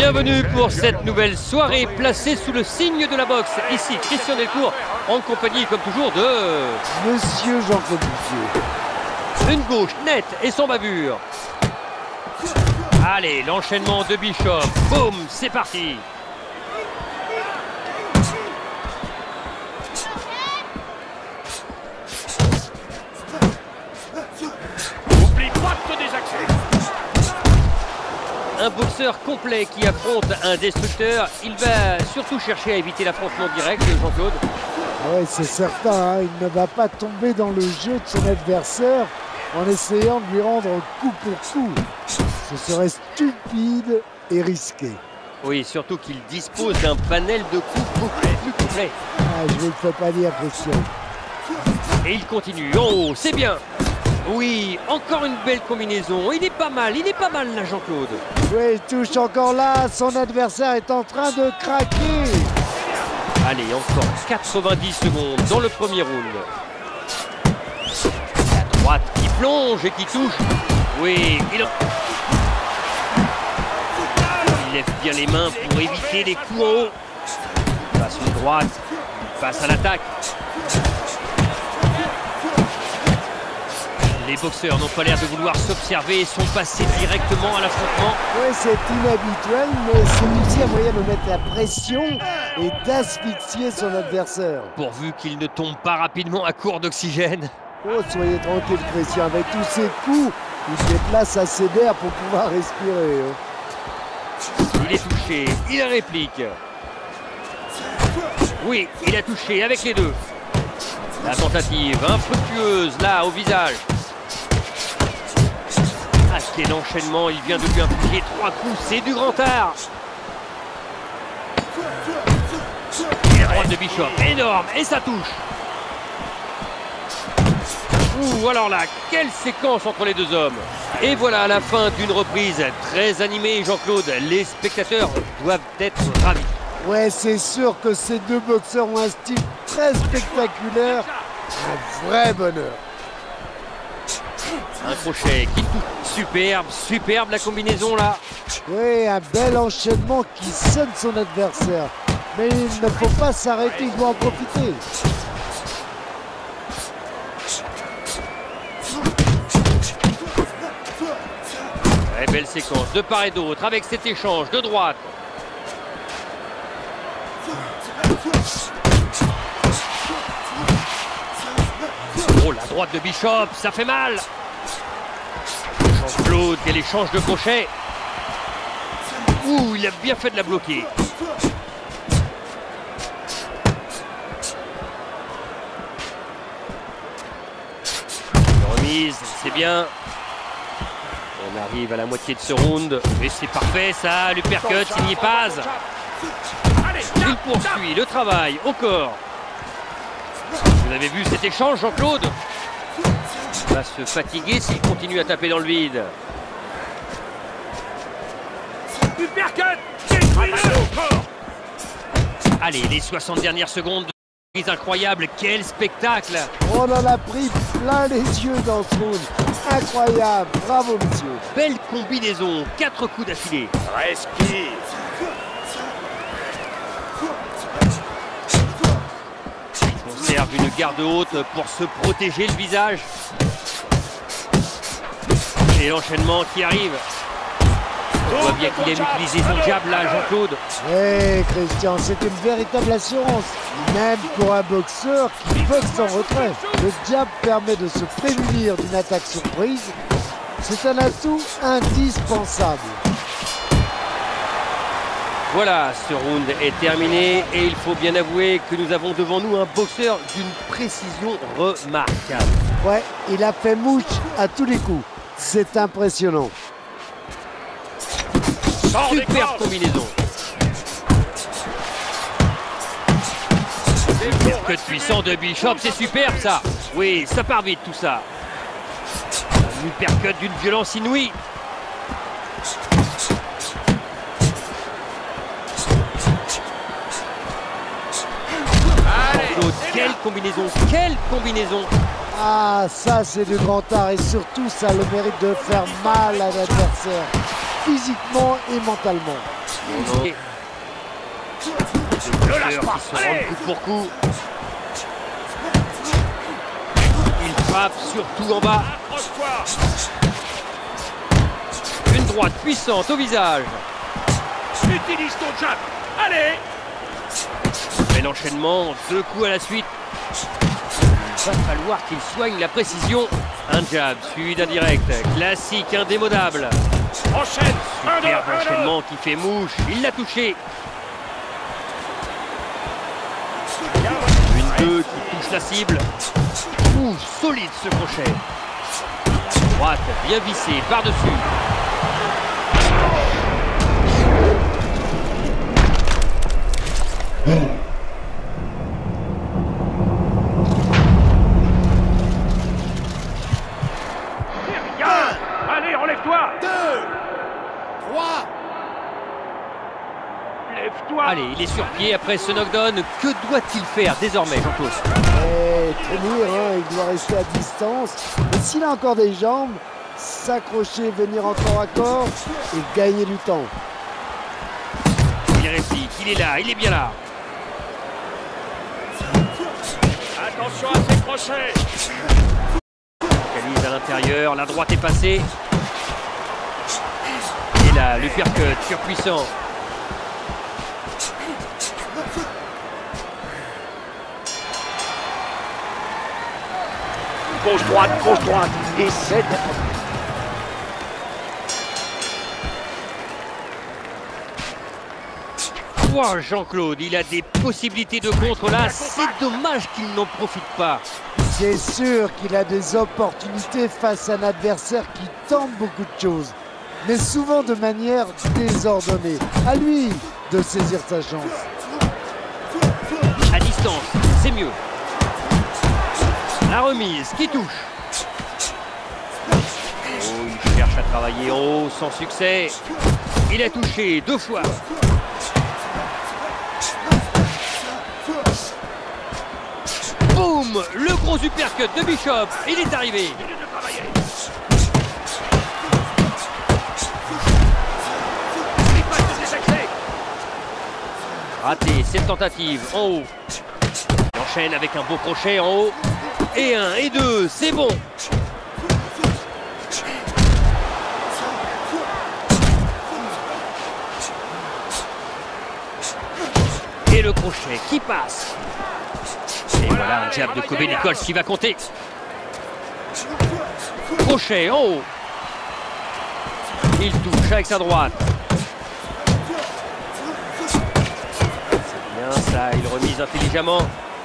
Bienvenue pour cette nouvelle soirée placée sous le signe de la boxe. Ici, Christian Delcourt, en compagnie, comme toujours, de... Monsieur Jean-Claude Bouffier. Une gauche nette et sans bavure. Allez, l'enchaînement de Bishop. Boum, c'est parti. Oublie pas de te désaxer. Un boxeur complet qui affronte un destructeur. Il va surtout chercher à éviter l'affrontement direct, Jean-Claude. Oui, c'est certain, hein, il ne va pas tomber dans le jeu de son adversaire en essayant de lui rendre coup pour coup. Ce serait stupide et risqué. Oui, surtout qu'il dispose d'un panel de coups beaucoup plus complet. Ah, je ne le fais pas dire, Christian. Et il continue. Oh, c'est bien. Oui, encore une belle combinaison. Il est pas mal, il est pas mal là, Jean-Claude. Oui, il touche encore là. Son adversaire est en train de craquer. Allez, encore quatre-vingt-dix secondes dans le premier round. La droite qui plonge et qui touche. Oui, il... il lève bien les mains pour éviter les coups en haut. Il passe une droite, il passe à l'attaque. Les boxeurs n'ont pas l'air de vouloir s'observer et sont passés directement à l'affrontement. Oui, c'est inhabituel, mais c'est aussi un moyen de mettre la pression et d'asphyxier son adversaire. Pourvu qu'il ne tombe pas rapidement à court d'oxygène. Oh, soyez tranquille, Christian. Avec tous ces coups, il déplace assez d'air pour pouvoir respirer. Hein. Il est touché, il réplique. Oui, il a touché avec les deux. La tentative infructueuse, là, au visage. Ah, quel enchaînement, il vient de lui infliger trois coups, c'est du grand art. Et la droite de Bishop, énorme, et ça touche. Ouh, alors là, quelle séquence entre les deux hommes. Et voilà la fin d'une reprise très animée, Jean-Claude. Les spectateurs doivent être ravis. Ouais, c'est sûr que ces deux boxeurs ont un style très spectaculaire. Un vrai bonheur. Un crochet qui touche. Superbe, superbe la combinaison là. Oui, un bel enchaînement qui sonne son adversaire. Mais il ne faut pas s'arrêter, il doit en profiter. Très belle séquence de part et d'autre avec cet échange de droite. Oh, la droite de Bishop, ça fait mal. Jean-Claude, quel échange de crochet. Ouh, il a bien fait de la bloquer. Une remise, c'est bien. On arrive à la moitié de ce round. Et c'est parfait, ça. L'uppercut, il n'y est pas. Il poursuit le travail au corps. Vous avez vu cet échange, Jean-Claude? Il va se fatiguer s'il continue à taper dans le vide. Allez, les soixante dernières secondes de prise incroyable. Quel spectacle! On en a pris plein les yeux dans ce round. Incroyable, bravo monsieur. Belle combinaison, quatre coups d'affilée. Respire. Conserve une garde haute pour se protéger le visage. Et l'enchaînement qui arrive. On voit bien qu'il aime utiliser son jab là, Jean-Claude. Eh Christian, c'est une véritable assurance. Même pour un boxeur qui boxe en retrait. Le jab permet de se prémunir d'une attaque surprise. C'est un atout indispensable. Voilà, ce round est terminé et il faut bien avouer que nous avons devant nous un boxeur d'une précision remarquable. Ouais, il a fait mouche à tous les coups. C'est impressionnant. Super combinaison. Que de puissant de Bishop, c'est superbe ça. Oui, ça part vite tout ça. Un uppercut d'une violence inouïe. Jean-Claude, quelle combinaison, quelle combinaison. Ah, ça c'est du grand art et surtout ça a le mérite de faire mal à l'adversaire, physiquement et mentalement. Non, non. Le lâche pas. Qui se rendent coup pour coup. Il frappe surtout en bas. Une droite puissante au visage. Utilise ton jab. Allez. Et l'enchaînement, deux coups à la suite. Il va falloir qu'il soigne la précision. Un jab suivi d'un direct. Classique, indémodable. Enchaîne. Superbe enchaînement qui fait mouche. Il l'a touché. Une deux qui touche la cible. Ouh, solide ce crochet. La droite bien vissée par-dessus. Allez, relève-toi. deux, trois. Lève-toi. Allez, il est sur pied après ce knockdown. Que doit-il faire désormais, Jean-Claude? Et tenir, hein, il doit rester à distance. Mais s'il a encore des jambes, s'accrocher, venir en corps à corps et gagner du temps. Il réplique, il est là, il est bien là. Attention à ses crochets. Focalise à l'intérieur, la droite est passée. Et là, l'uppercut surpuissant. Gauche droite, gauche droite. Et c'est Wow, Jean-Claude, il a des possibilités de contre là. C'est dommage qu'il n'en profite pas. C'est sûr qu'il a des opportunités face à un adversaire qui tente beaucoup de choses, mais souvent de manière désordonnée. À lui de saisir sa chance. À distance, c'est mieux. La remise qui touche. Oh, il cherche à travailler en haut sans succès. Il a touché deux fois. Boum! Le gros uppercut de Bishop. Il est arrivé. Raté cette tentative en haut. Il enchaîne avec un beau crochet en haut. Et un, et deux, c'est bon. Et le crochet qui passe. Et voilà un jab de Kobe Nichols qui va compter. Crochet en haut. Il touche avec sa droite. C'est bien ça, il remise intelligemment.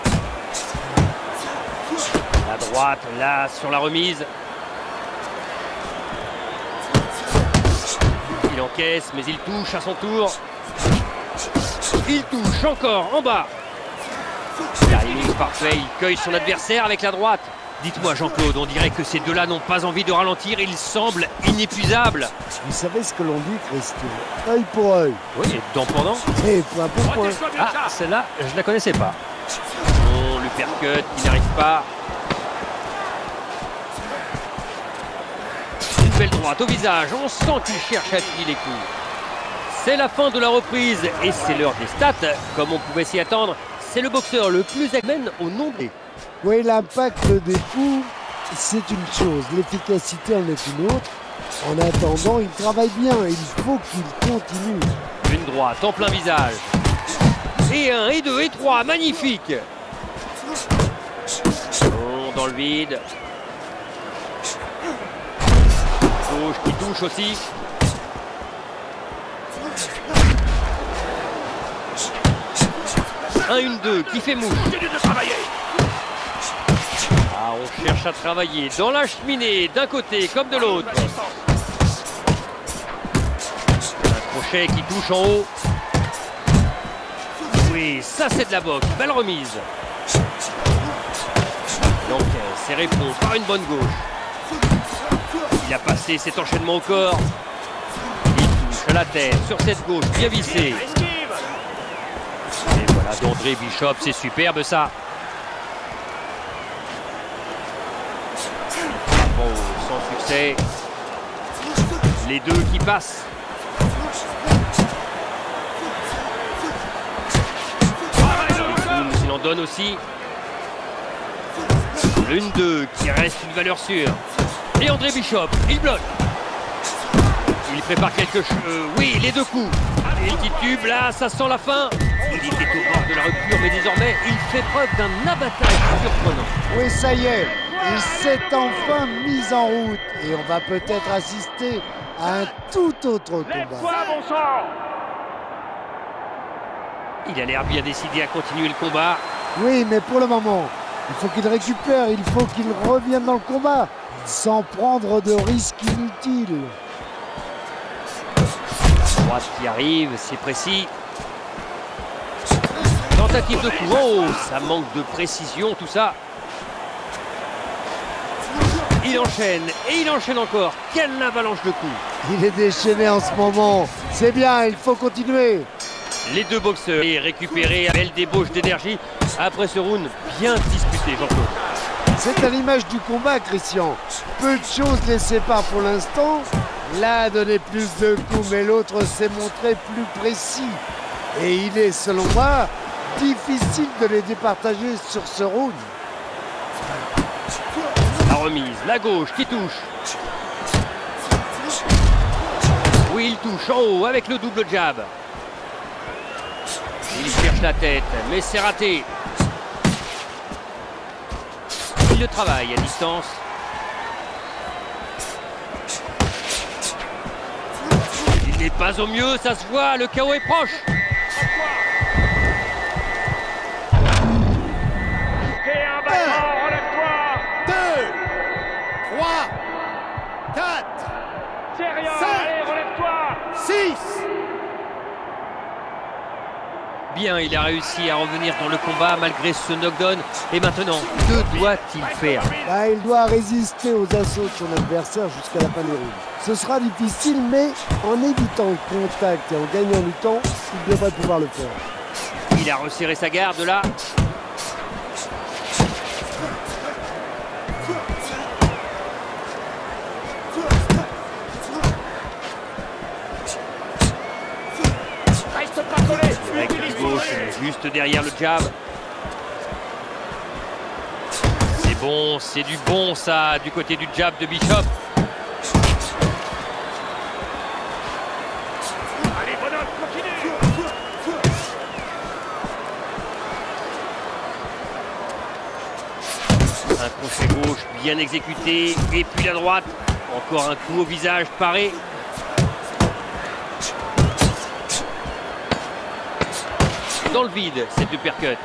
La droite, là, sur la remise. Il encaisse, mais il touche à son tour. Il touche encore en bas. Timing parfait, il cueille son adversaire avec la droite. Dites-moi, Jean-Claude, on dirait que ces deux-là n'ont pas envie de ralentir. Ils semblent inépuisables. Vous savez ce que l'on dit, Christian? Œil pour œil. Oui, et dent pendant. Et point pour point. Ah, celle-là, je la connaissais pas. Bon, l'uppercut qui n'arrive pas. Une belle droite au visage. On sent qu'il cherche à appuyer les coups. C'est la fin de la reprise et c'est l'heure des stats. Comme on pouvait s'y attendre, c'est le boxeur le plus amène au nombre. Oui, l'impact des coups, c'est une chose. L'efficacité en est une autre. En attendant, il travaille bien. Il faut qu'il continue. Une droite en plein visage. Et un, et deux, et trois. Magnifique. Bon, dans le vide. Gauche qui touche aussi. Un, une, deux qui fait mouche. Ah, on cherche à travailler dans la cheminée d'un côté comme de l'autre. Un crochet qui touche en haut. Oui, ça c'est de la boxe. Belle remise. Donc, c'est répond par une bonne gauche. Il a passé cet enchaînement au corps. Il touche à la tête sur cette gauche bien vissée. Et voilà d'André Bishop, c'est superbe ça. Bon, sans succès. Les deux qui passent. en donne aussi. L'une deux qui reste une valeur sûre. Et André Bishop, il bloque. Il prépare quelque chose. Euh, oui, les deux coups. Et il titube, là, ça sent la fin. Il était au bord de la rupture, mais désormais, il fait preuve d'un abattage surprenant. Oui, ça y est, il s'est enfin mis en route. Et on va peut-être assister à un tout autre combat. Lève-toi, mon sang! Il a l'air bien décidé à continuer le combat. Oui, mais pour le moment, il faut qu'il récupère, il faut qu'il revienne dans le combat, sans prendre de risques inutiles. Droite qui arrive, c'est précis. Tentative de coup. Oh, ça manque de précision, tout ça. Il enchaîne, et il enchaîne encore. Quelle avalanche de coups. Il est déchaîné en ce moment. C'est bien, il faut continuer. Les deux boxeurs et récupérés, belle débauche d'énergie après ce round bien disputé, Jean-Claude. C'est à l'image du combat, Christian. Peu de choses les séparent pour l'instant. L'un a donné plus de coups, mais l'autre s'est montré plus précis. Et il est, selon moi, difficile de les départager sur ce round. La remise, la gauche qui touche. Oui, il touche en haut avec le double jab. Il cherche la tête, mais c'est raté. Il le travaille à distance. Il n'est pas au mieux, ça se voit, le K O est proche. Fais un battant, relève-toi! deux, trois, quatre, C'est rien, Cinq. allez, relève-toi! six. Bien, il a réussi à revenir dans le combat malgré ce knockdown. Et maintenant, que doit-il faire? Bah, il doit résister aux assauts de son adversaire jusqu'à la fin du round. Ce sera difficile, mais en évitant le contact et en gagnant du temps, il devrait pouvoir le faire. Il a resserré sa garde là. Reste pas collé! Avec la gauche, juste derrière le jab. C'est bon, c'est du bon ça, du côté du jab de Bishop. Allez, bonhomme, continue! Un crochet gauche bien exécuté. Et puis la droite. Encore un coup au visage paré. Dans le vide, cette uppercut.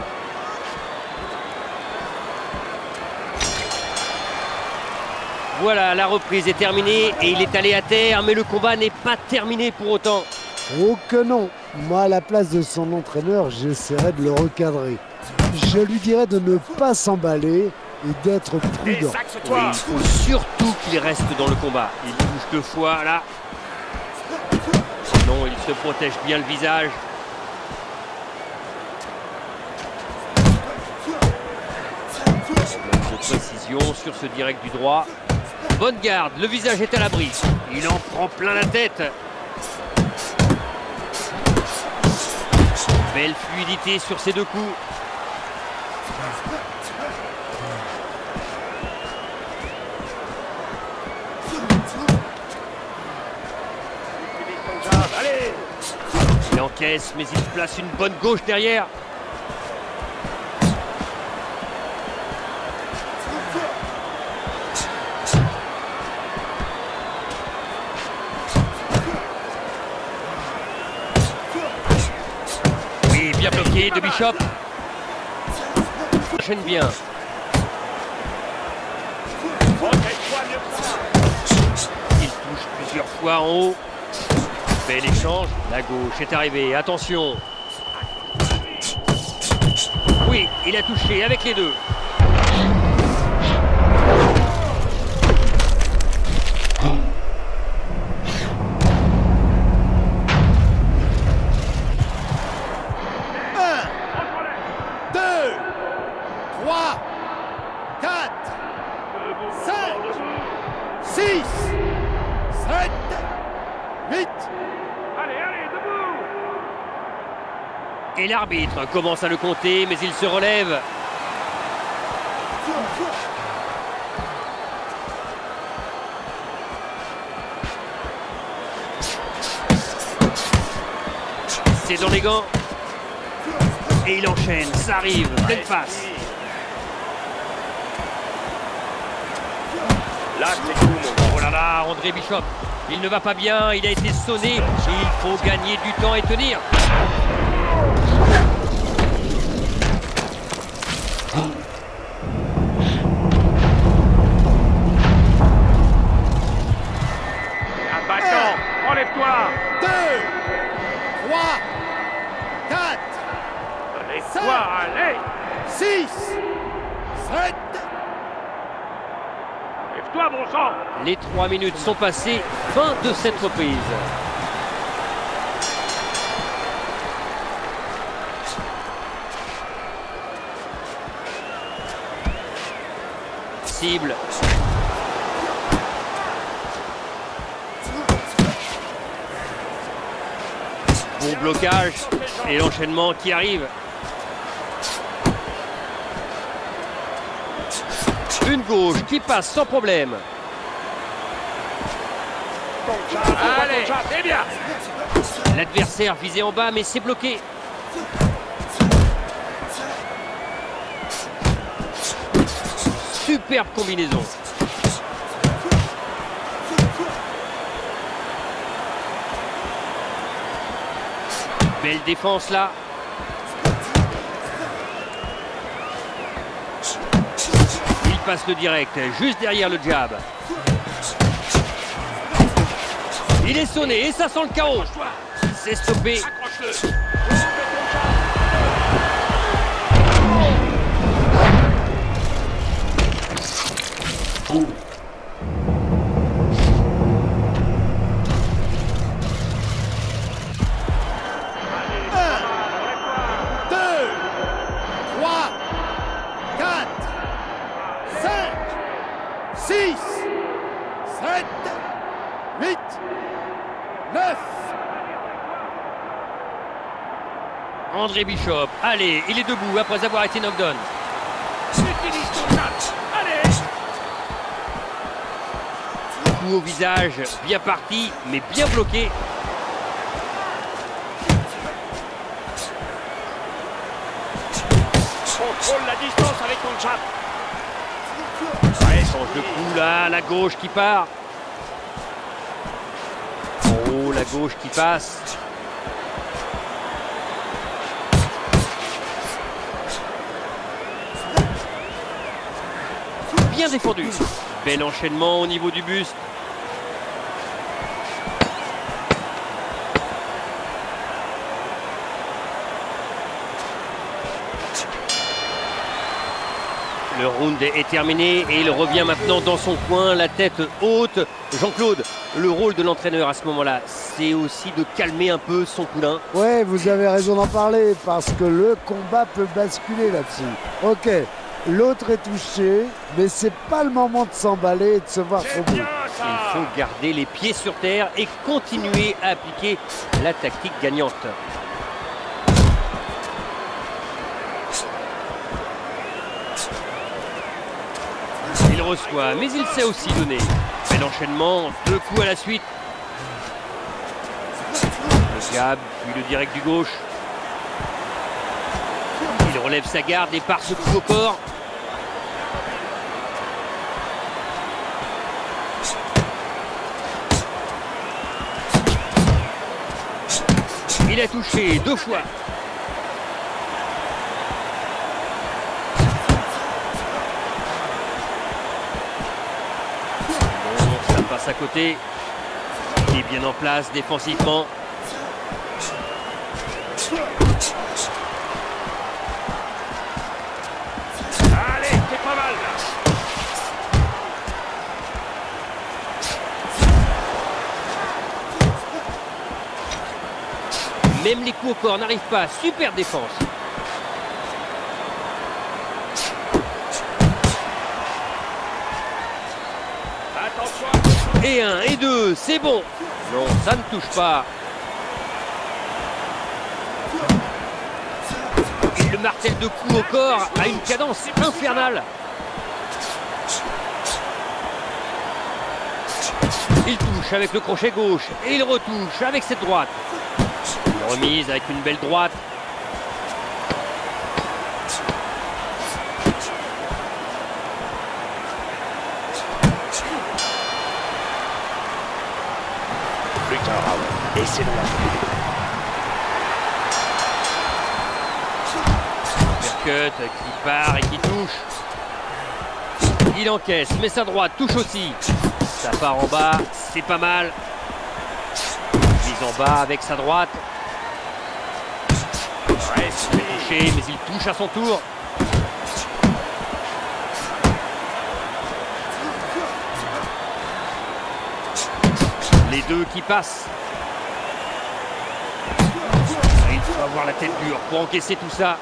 Voilà, la reprise est terminée et il est allé à terre, mais le combat n'est pas terminé pour autant. Oh que non! Moi, à la place de son entraîneur, j'essaierai de le recadrer. Je lui dirais de ne pas s'emballer et d'être prudent. Oui, Exacte-toi! il faut surtout qu'il reste dans le combat. Il touche deux fois, là. Non, il se protège bien le visage. De précision sur ce direct du droit. Bonne garde, le visage est à l'abri. Il en prend plein la tête. Belle fluidité sur ces deux coups. Allez! Il encaisse, mais il place une bonne gauche derrière. Oui, bien bloqué de Bishop. Enchaîne bien. Protège-toi mieux que ça! Il touche plusieurs fois en haut. Bel échange. La gauche est arrivée. Attention. Oui, il a touché avec les deux. deux, trois, quatre, cinq, six, sept, huit, Allez, allez, debout! Et l'arbitre commence à le compter, mais il se relève. C'est dans les gants. Et il enchaîne, ça arrive, pleine face. Là, c'est tout, mon gars. Oh là là, André Bishop, il ne va pas bien, il a été sonné. Il faut gagner du temps et tenir. Un bâton, enlève-toi. deux, trois, quatre, Enlève-toi, allez. six, sept. Enlève-toi, bon sang. Les trois minutes sont passées, fin de cette reprise. Cible. Bon blocage et l'enchaînement qui arrive. Une gauche qui passe sans problème. Allez, c'est bien. L'adversaire visé en bas mais c'est bloqué. Superbe combinaison. Belle défense là. Il passe le direct, juste derrière le jab. Il est sonné et ça sent le chaos. C'est stoppé. Accroche-le. deux, trois, quatre, cinq, six, sept, huit, neuf. André Bishop, allez, il est debout après avoir été knockdown. Utilise ton chat. Allez. Coup au visage, bien parti, mais bien bloqué. Contrôle la distance avec ton chat. Ouais, change de coup là, la gauche qui part. Oh, la gauche qui passe. Bien défendu. Bel enchaînement au niveau du buste. Le round est terminé et il revient maintenant dans son coin, la tête haute. Jean-Claude, le rôle de l'entraîneur à ce moment-là, c'est aussi de calmer un peu son poulain. Ouais, vous avez raison d'en parler parce que le combat peut basculer là-dessus. Ok, l'autre est touché, mais c'est pas le moment de s'emballer et de se voir trop beau. Bien ça. Il faut garder les pieds sur terre et continuer à appliquer la tactique gagnante. Il reçoit, mais il sait aussi donner. Bel enchaînement, deux coups à la suite. Le jab, puis le direct du gauche. Il relève sa garde et part ce coup au corps. Il a touché deux fois. Bon, ça passe à côté. Il est bien en place défensivement. Allez, c'est pas mal là. Même les coups au corps n'arrivent pas. Super défense. Attention. Et un, et deux, c'est bon. Non, ça ne touche pas. Le martel de coups au corps a une cadence infernale. Il touche avec le crochet gauche et il retouche avec cette droite. Une remise avec une belle droite. Et c'est loin. Percut qui part et qui touche. Il encaisse, mais sa droite touche aussi. Ça part en bas, c'est pas mal. Mise en bas avec sa droite. Ouais, c'est touché, mais il touche à son tour. Les deux qui passent. Il faut avoir la tête dure pour encaisser tout ça.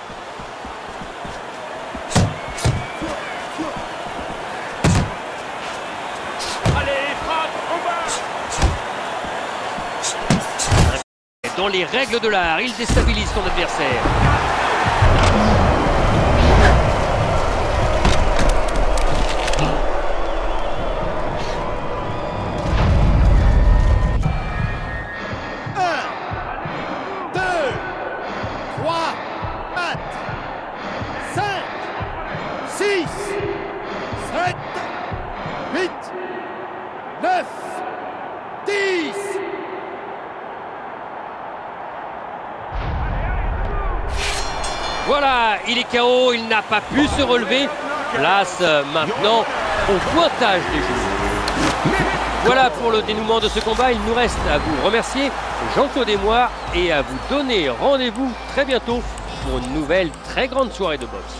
Allez, frappe, en bas. Dans les règles de l'art, il déstabilise son adversaire. neuf, dix. Voilà, il est K O, il n'a pas pu se relever. Place maintenant au pointage des jeux. Voilà pour le dénouement de ce combat. Il nous reste à vous remercier, Jean-Claude et moi, et à vous donner rendez-vous très bientôt pour une nouvelle très grande soirée de boxe.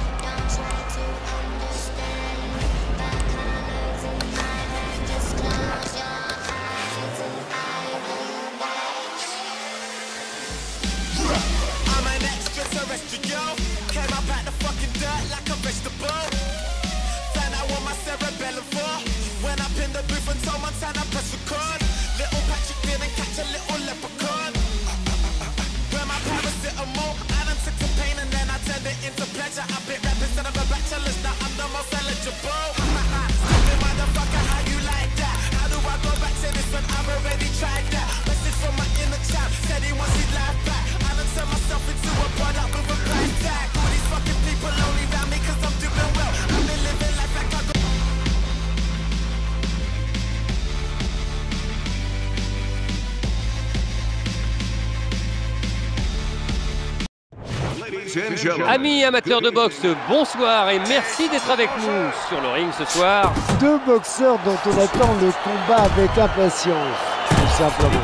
Amis amateurs de boxe, bonsoir et merci d'être avec nous sur le ring ce soir. Deux boxeurs dont on attend le combat avec impatience, tout simplement.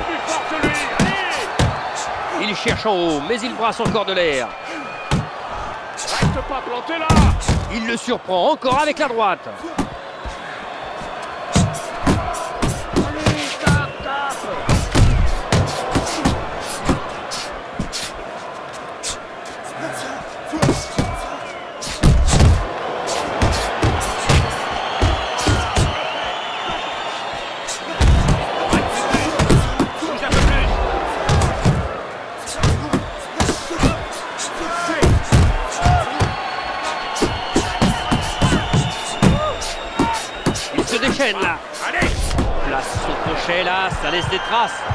Il cherche en haut, mais il brasse encore de l'air. Reste pas planté là. Il le surprend encore avec la droite. Déchaîne là. Allez. Place son crochet là, ça laisse des traces.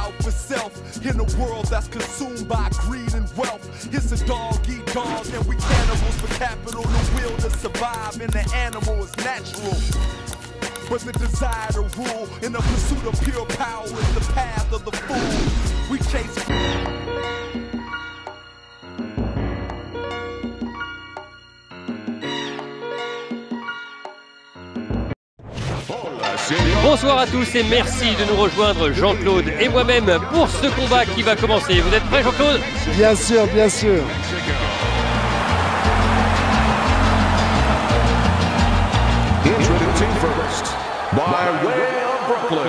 out for self in a world that's consumed by greed and wealth. It's a dog eat dog and we cannibals for capital. The will to survive in the animal is natural. But the desire to rule in the pursuit of pure power is the path of the fool. We chase. Bonsoir à tous et merci de nous rejoindre, Jean-Claude et moi-même, pour ce combat qui va commencer. Vous êtes prêts, Jean-Claude? Bien sûr, bien sûr. Introducing first, by way of Brooklyn,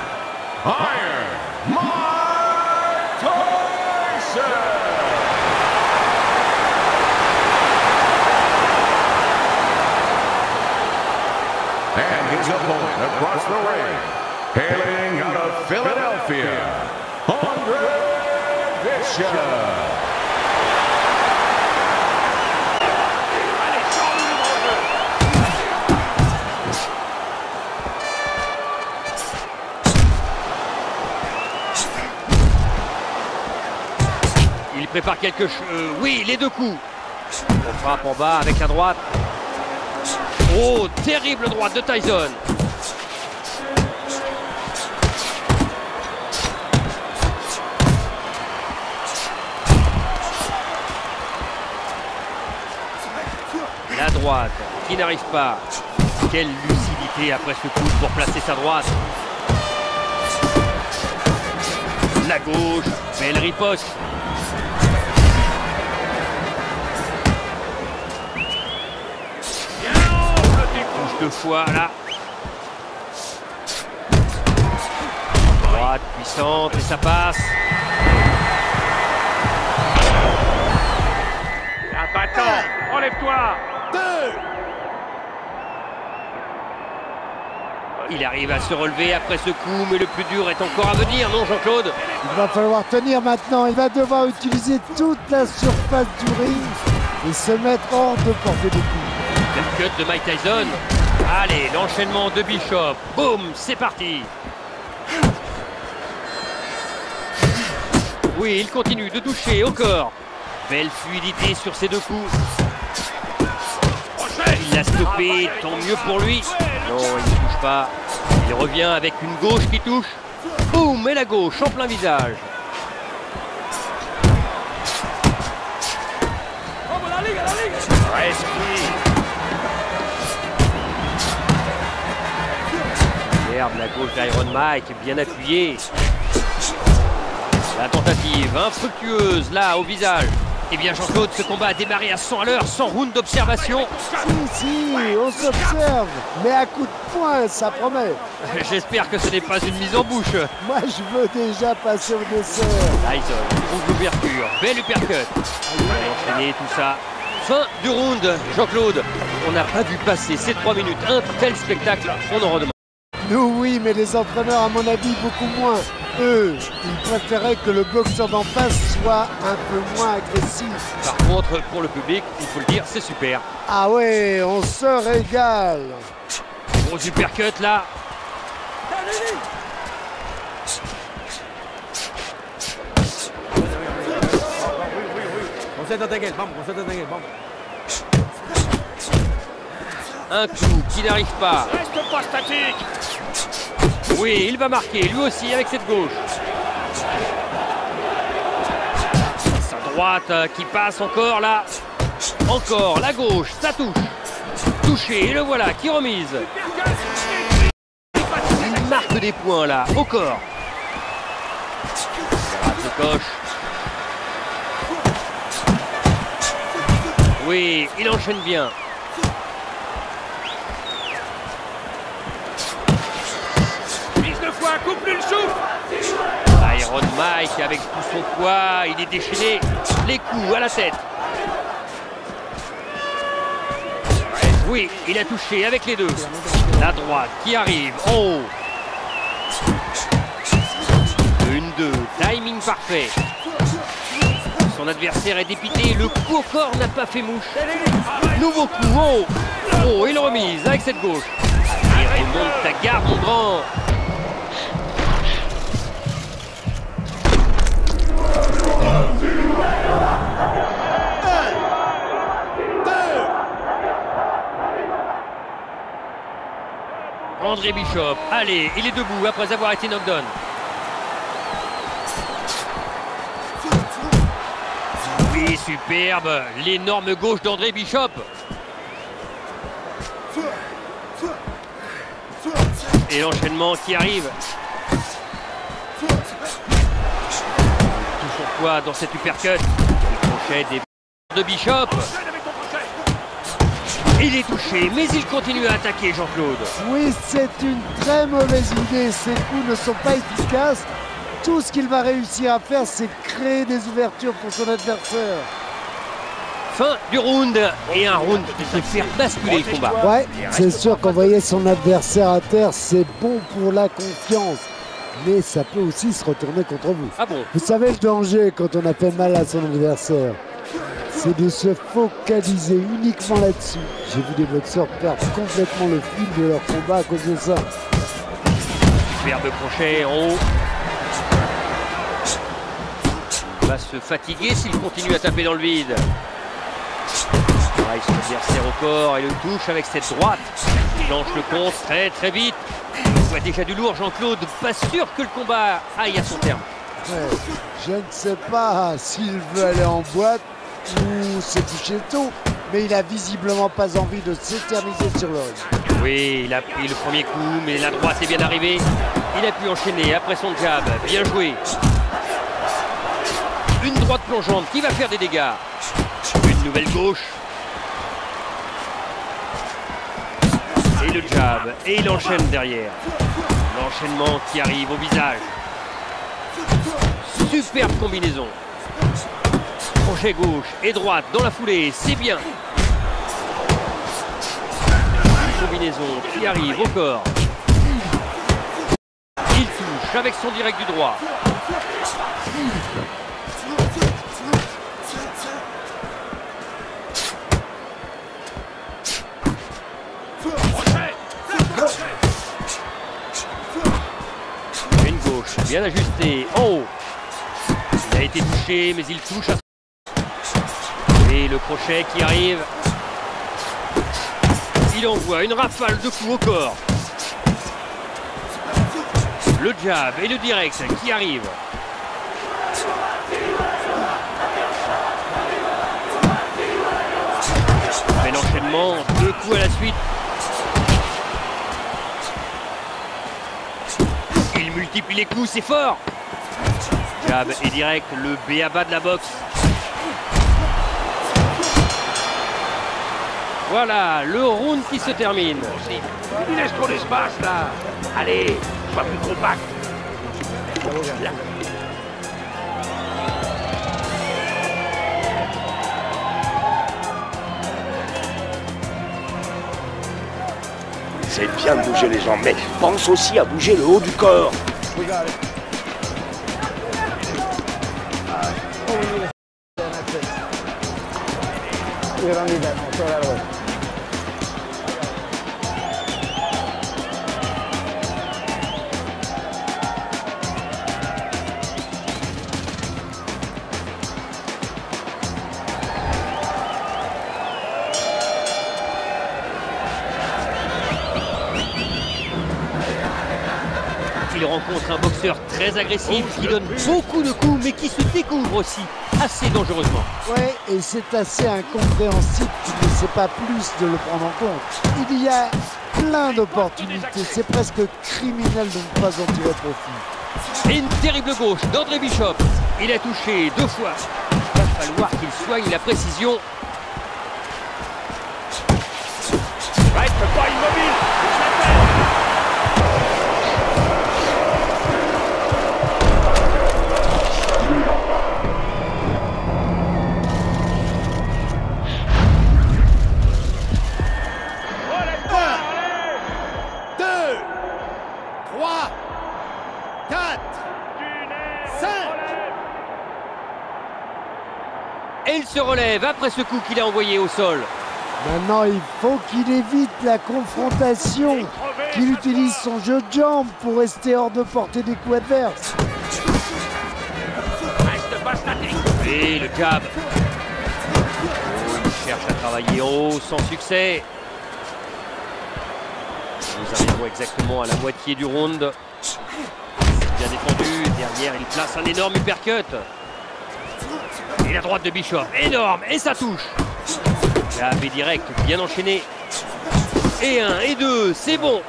Iron Mike Tyson. And his opponent across the ring, hailing out of Philadelphia, Andre Bishop. Il prépare quelque chose. Euh, oui, les deux coups. On frappe en bas avec la droite. Oh, terrible droite de Tyson. La droite qui n'arrive pas. Quelle lucidité après ce coup pour placer sa droite. La gauche, belle riposte. Deux fois là. Droite puissante et ça passe. Un battant, enlève-toi. Il arrive à se relever après ce coup, mais le plus dur est encore à venir, non Jean-Claude? Il va falloir tenir maintenant. Il va devoir utiliser toute la surface du ring et se mettre hors de portée des coups. Le cut de Mike Tyson. Allez, l'enchaînement de Bishop. Boum, c'est parti. Oui, il continue de toucher au corps. Belle fluidité sur ces deux coups. Il l'a stoppé, tant mieux pour lui. Non, il ne touche pas. Il revient avec une gauche qui touche. Boum, et la gauche en plein visage. Respire. La gauche d'Iron Mike, bien appuyée. La tentative infructueuse, là, au visage. Eh bien, Jean-Claude, ce combat a démarré à cent à l'heure, sans round d'observation. Si, si, on s'observe. Mais à coup de poing, ça promet. J'espère que ce n'est pas une mise en bouche. Moi, je veux déjà passer au dessert. Tyson trouve l'ouverture. Belle uppercut. Enchaîner tout ça. Fin du round, Jean-Claude. On n'a pas vu passer ces trois minutes. Un tel spectacle, on en redemande. Nous, oui, mais les entraîneurs, à mon avis, beaucoup moins. Eux, ils préféraient que le boxeur d'en face soit un peu moins agressif. Par contre, pour le public, il faut le dire, c'est super. Ah ouais, on se régale. Gros uppercut, là. Un coup qui n'arrive pas. Reste pas statique. Oui, il va marquer, lui aussi, avec cette gauche. Sa droite euh, qui passe encore, là. Encore, la gauche, ça touche. Touché, et le voilà, qui remise. Il marque des points, là, au corps. Droite de coche. Oui, il enchaîne bien. Coupe le souffle. Iron Mike avec tout son poids, il est déchaîné. Les coups à la tête. Oui, il a touché avec les deux. La droite qui arrive en haut. Une, deux, timing parfait. Son adversaire est dépité, le coup au corps n'a pas fait mouche. Nouveau coup, oh, oh, et le remise avec cette gauche. Et remonte ta garde, mon grand. d'André Bishop. Allez, il est debout après avoir été knockdown. Oui, superbe. L'énorme gauche d'André Bishop. Et l'enchaînement qui arrive. Tout son poids dans cet uppercut. Le crochet des de Bishop. Il est touché, mais il continue à attaquer, Jean-Claude. Oui, c'est une très mauvaise idée. Ses coups ne sont pas efficaces. Tout ce qu'il va réussir à faire, c'est créer des ouvertures pour son adversaire. Fin du round. Et un round qui peut faire basculer le combat. Ouais, c'est sûr qu'envoyer son adversaire à terre, c'est bon pour la confiance. Mais ça peut aussi se retourner contre vous. Ah bon? Vous savez le danger quand on a fait mal à son adversaire, c'est de se focaliser uniquement là-dessus. J'ai vu des boxeurs perdre complètement le fil de leur combat à cause de ça. Superbe crochet en haut. Il va se fatiguer s'il continue à taper dans le vide. Pareil, son adversaire au corps et le touche avec cette droite. Il lance le contre très très vite. Il voit déjà du lourd, Jean-Claude. Pas sûr que le combat aille à son terme. Ouais, je ne sais pas s'il veut aller en boîte ou se coucher tôt, mais il a visiblement pas envie de s'éterniser sur le ring. Oui, il a pris le premier coup, mais la droite est bien arrivée. Il a pu enchaîner après son jab. Bien joué. Une droite plongeante qui va faire des dégâts. Une nouvelle gauche. Et le jab. Et il enchaîne derrière. L'enchaînement qui arrive au visage. Superbe combinaison. Crochet gauche et droite dans la foulée. C'est bien. Une combinaison qui arrive au corps. Il touche avec son direct du droit. Une gauche bien ajustée en haut. Il a été touché, mais il touche à... Et le crochet qui arrive. Il envoie une rafale de coups au corps. Le jab et le direct qui arrive. Mais l'enchaînement, deux coups à la suite. Il multiplie les coups, c'est fort. Jab et direct, le b a ba de la boxe. Voilà, le round qui se termine. Il laisse trop d'espace là. Allez, sois plus compact. Là. C'est bien de bouger les jambes, mais pense aussi à bouger le haut du corps. Il rencontre un boxeur très agressif qui donne beaucoup de coups mais qui se découvre aussi assez dangereusement. Ouais, et c'est assez incompréhensible qu'il ne sait pas plus de le prendre en compte. Il y a plein d'opportunités, c'est presque criminel de ne pas en tirer profit. Et une terrible gauche d'André Bishop. Il a touché deux fois. Il va falloir qu'il soigne la précision. Reste pas immobile. Et il se relève après ce coup qu'il a envoyé au sol. Maintenant, il faut qu'il évite la confrontation, qu'il utilise son jeu de jambes pour rester hors de portée des coups adverses. Et le jab. Oh, il cherche à travailler en haut sans succès. Nous arrivons voit exactement à la moitié du round. Bien défendu. Derrière, il place un énorme uppercut. Et la droite de Bischoff, énorme. Et ça touche. Jab et direct, bien enchaîné. Et un, et deux, c'est bon.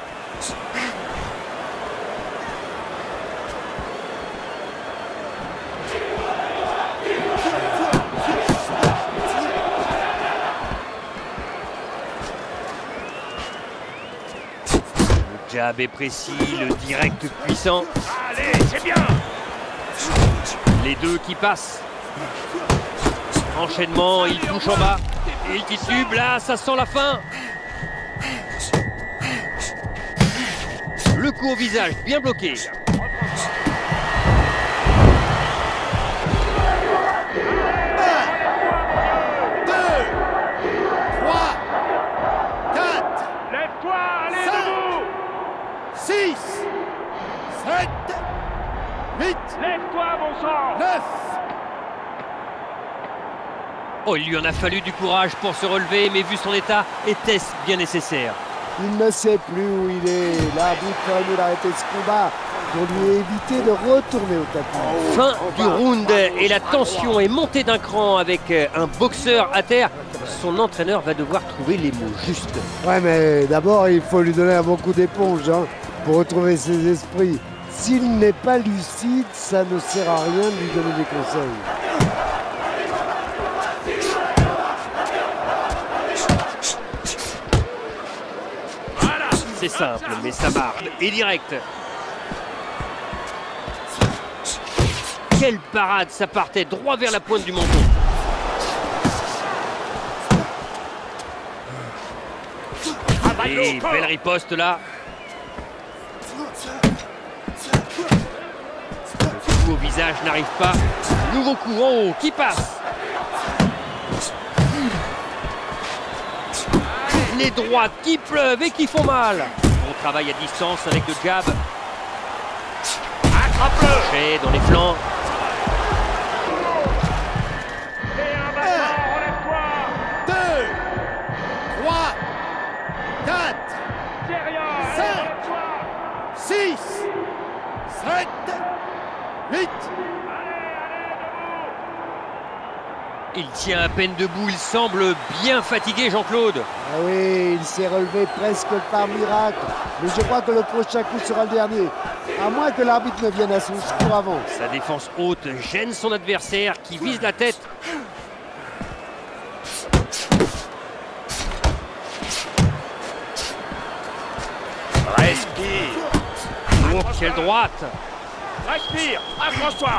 Le jab est précis, le direct puissant. Allez, c'est bien. Les deux qui passent. Enchaînement, il touche en bas. Et il titube, là, ça sent la fin. Le coup au visage, bien bloqué. Lève-toi, allez, debout. six, sept, huit, Lève-toi, bon sang. neuf. Oh, il lui en a fallu du courage pour se relever, mais vu son état, était-ce bien nécessaire? Il ne sait plus où il est. L'arbitre aurait mieux d'arrêter ce combat pour lui éviter de retourner au tapis. Fin du round et la tension est montée d'un cran avec un boxeur à terre. Son entraîneur va devoir trouver les mots justes. Ouais, mais d'abord, il faut lui donner un bon coup d'éponge hein, pour retrouver ses esprits. S'il n'est pas lucide, ça ne sert à rien de lui donner des conseils. C'est simple, mais ça marche. Et direct. Quelle parade, ça partait droit vers la pointe du menton. Et belle riposte là. Le coup au visage n'arrive pas. Nouveau coup en haut qui passe. Les droites qui pleuvent et qui font mal. On travaille à distance avec le jab. Attrape-le. Dans les flancs. Et un bâton, relève-toi. deux, trois, quatre, Derrière, allez, cinq, relève-toi. six, sept, huit. Il tient à peine debout, il semble bien fatigué, Jean-Claude. Ah oui, il s'est relevé presque par miracle. Mais je crois que le prochain coup sera le dernier. À moins que l'arbitre ne vienne à son secours avant. Sa défense haute gêne son adversaire qui vise la tête. Respire. Oh, quelle droite. Respire, accroche-toi.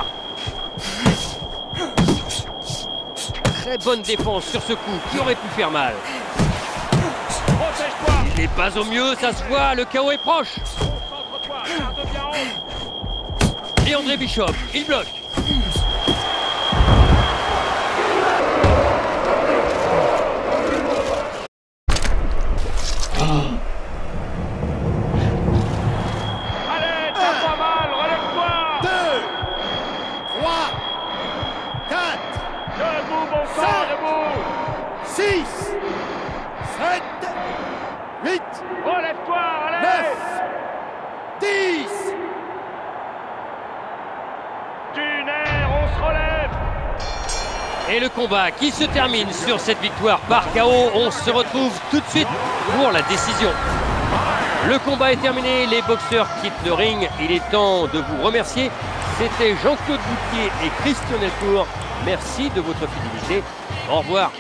Très bonne défense sur ce coup qui aurait pu faire mal. Protège-toi. Il n'est pas au mieux, ça se voit, le chaos est proche. Concentre-toi, garde bien haut. Et André Bischoff, il bloque. Allez, t'as pas mal, relève-toi. deux, trois, quatre, Debout, bon sang, Cinq. debout. six, sept, huit, Relève-toi, allez. neuf, dix. Du nerf, on se relève. Et le combat qui se termine sur cette victoire par K O. On se retrouve tout de suite pour la décision. Le combat est terminé, les boxeurs quittent le ring. Il est temps de vous remercier. C'était Jean-Claude Boutier et Christian Delcourt. Merci de votre fidélité. Au revoir.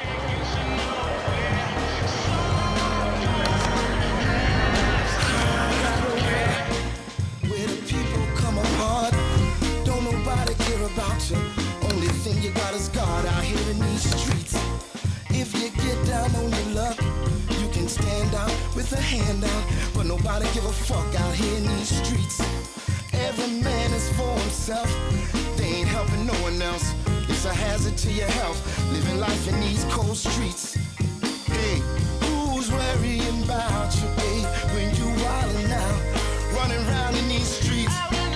Where the people come apart, don't nobody care about you. Only thing you got is God out here in these streets. If you get down on your luck, you can stand out with a hand out, but nobody give a fuck out here in these streets. Every man is for himself, they ain't helping no one else. It's a hazard to your health, living life in these cold streets. Hey, who's worrying about you, babe, when you wildin' out, running around in these streets?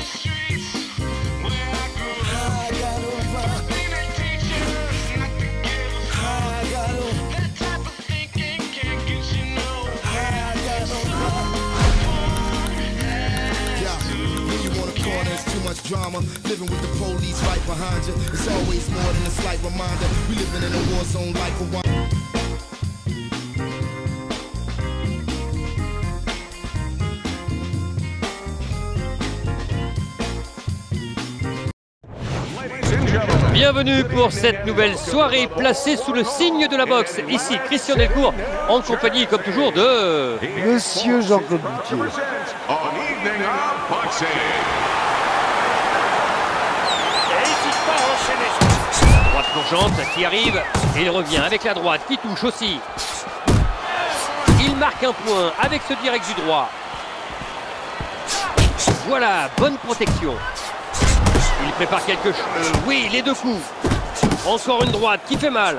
I gotta rock. I gotta. I gotta rock. Living with the police right behind you. It's always more than a slight reminder. We living in a war zone like a one. Bienvenue pour cette nouvelle soirée placée sous le signe de la boxe. Ici Christian Delcourt en compagnie comme toujours de Monsieur Jean-Claude Boutier. Droite plongeante qui arrive et il revient avec la droite qui touche aussi. Il marque un point avec ce direct du droit. Voilà, bonne protection. Il prépare quelque chose. Euh, oui, les deux coups. Encore une droite qui fait mal.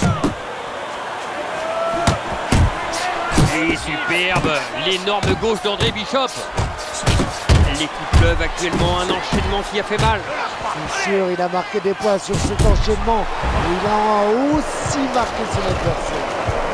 Et superbe, l'énorme gauche d'André Bishop. L'équipe Fleuve actuellement un enchaînement qui a fait mal. C'est sûr, il a marqué des points sur cet enchaînement. Il a aussi marqué son adversaire.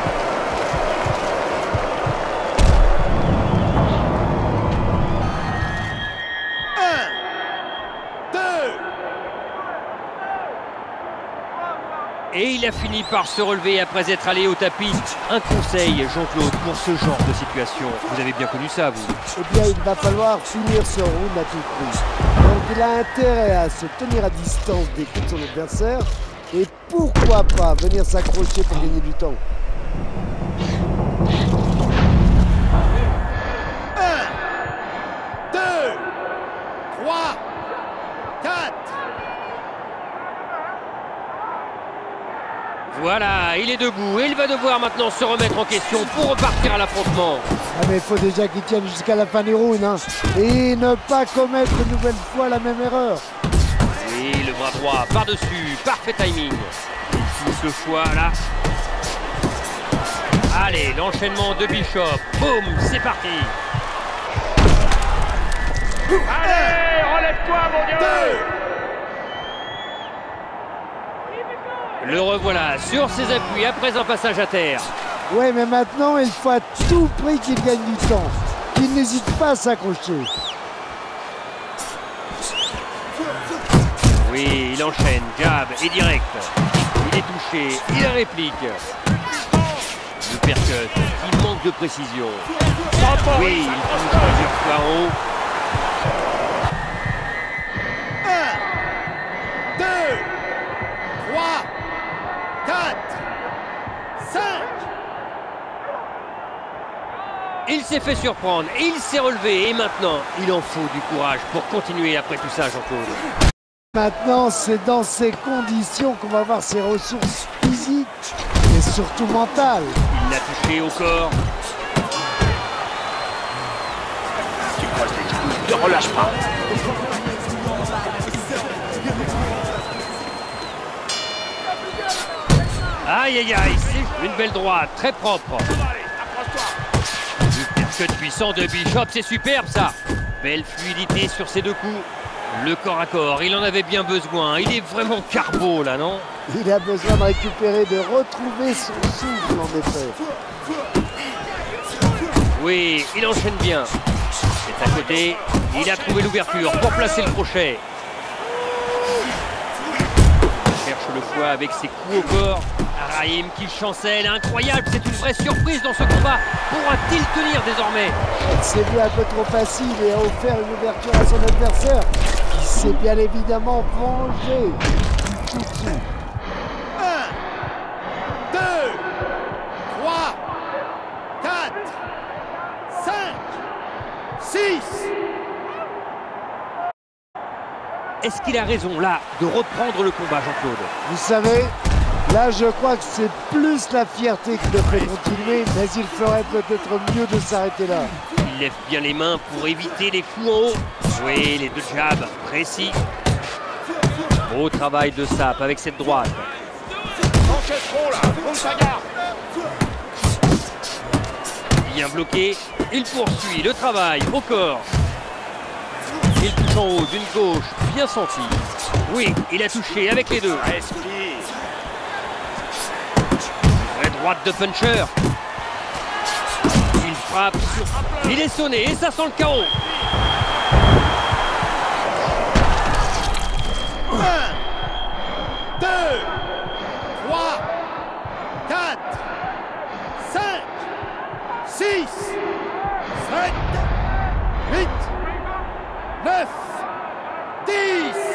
Et il a fini par se relever après être allé au tapis. Un conseil, Jean-Claude, pour ce genre de situation. Vous avez bien connu ça, vous? Eh bien, il va falloir finir ce round à tout prix. Donc, il a intérêt à se tenir à distance des coups de son adversaire. Et pourquoi pas venir s'accrocher pour gagner du temps. un, deux, trois, quatre. Voilà, il est debout et il va devoir maintenant se remettre en question pour repartir à l'affrontement. Ah mais il faut déjà qu'il tienne jusqu'à la fin du round, hein. Et ne pas commettre une nouvelle fois la même erreur. Oui, le bras droit par-dessus, parfait timing. Il pousse le foie là. Allez, l'enchaînement de Bishop. Boum, c'est parti. Allez, relève-toi, mon Dieu! Le revoilà sur ses appuis après un passage à terre. Ouais, mais maintenant, il faut à tout prix qu'il gagne du temps. Qu'il n'hésite pas à s'accrocher. Oui, il enchaîne, jab et direct. Il est touché, il réplique. Le percut, il manque de précision. Oui, il touche plusieurs fois en haut. un, deux, trois, quatre, cinq. Il s'est fait surprendre, il s'est relevé et maintenant, il en faut du courage pour continuer après tout ça, Jean-Claude. Maintenant, c'est dans ces conditions qu'on va voir ses ressources physiques et surtout mentales. Il l'a touché au corps. Tu crois que tu ne te relâches pas. Aïe aïe aïe, c'est une belle droite, très propre. Le percut puissant de Bishop, c'est superbe ça. Belle fluidité sur ces deux coups. Le corps à corps, il en avait bien besoin. Il est vraiment carbo là, non? Il a besoin de récupérer, de retrouver son souffle en effet. Oui, il enchaîne bien. C'est à côté, il a trouvé l'ouverture pour placer le crochet. Il cherche le foie avec ses coups au corps. Rahim qui chancelle, incroyable, c'est une vraie surprise dans ce combat. Pourra-t-il tenir désormais? C'est vu un peu trop facile et a offert une ouverture à son adversaire qui s'est bien évidemment vengé du coup dessus. un, deux, trois, quatre, cinq, six. Est-ce qu'il a raison là de reprendre le combat, Jean-Claude? Vous savez, là je crois que c'est plus la fierté qui le fait continuer, mais il ferait peut-être mieux de s'arrêter là. Il lève bien les mains pour éviter les coups en haut. Oui, les deux jabs précis. Beau travail de Sapp avec cette droite. Encaisseront là, on se bagarre. Bien bloqué, il poursuit le travail au corps. Il touche en haut d'une gauche bien sentie. Oui, il a touché avec les deux. Respire. Vraie droite de puncher. Il frappe sur... Il est sonné et ça sent le chaos. un, deux, trois, quatre, cinq, six, sept, huit, neuf, dix.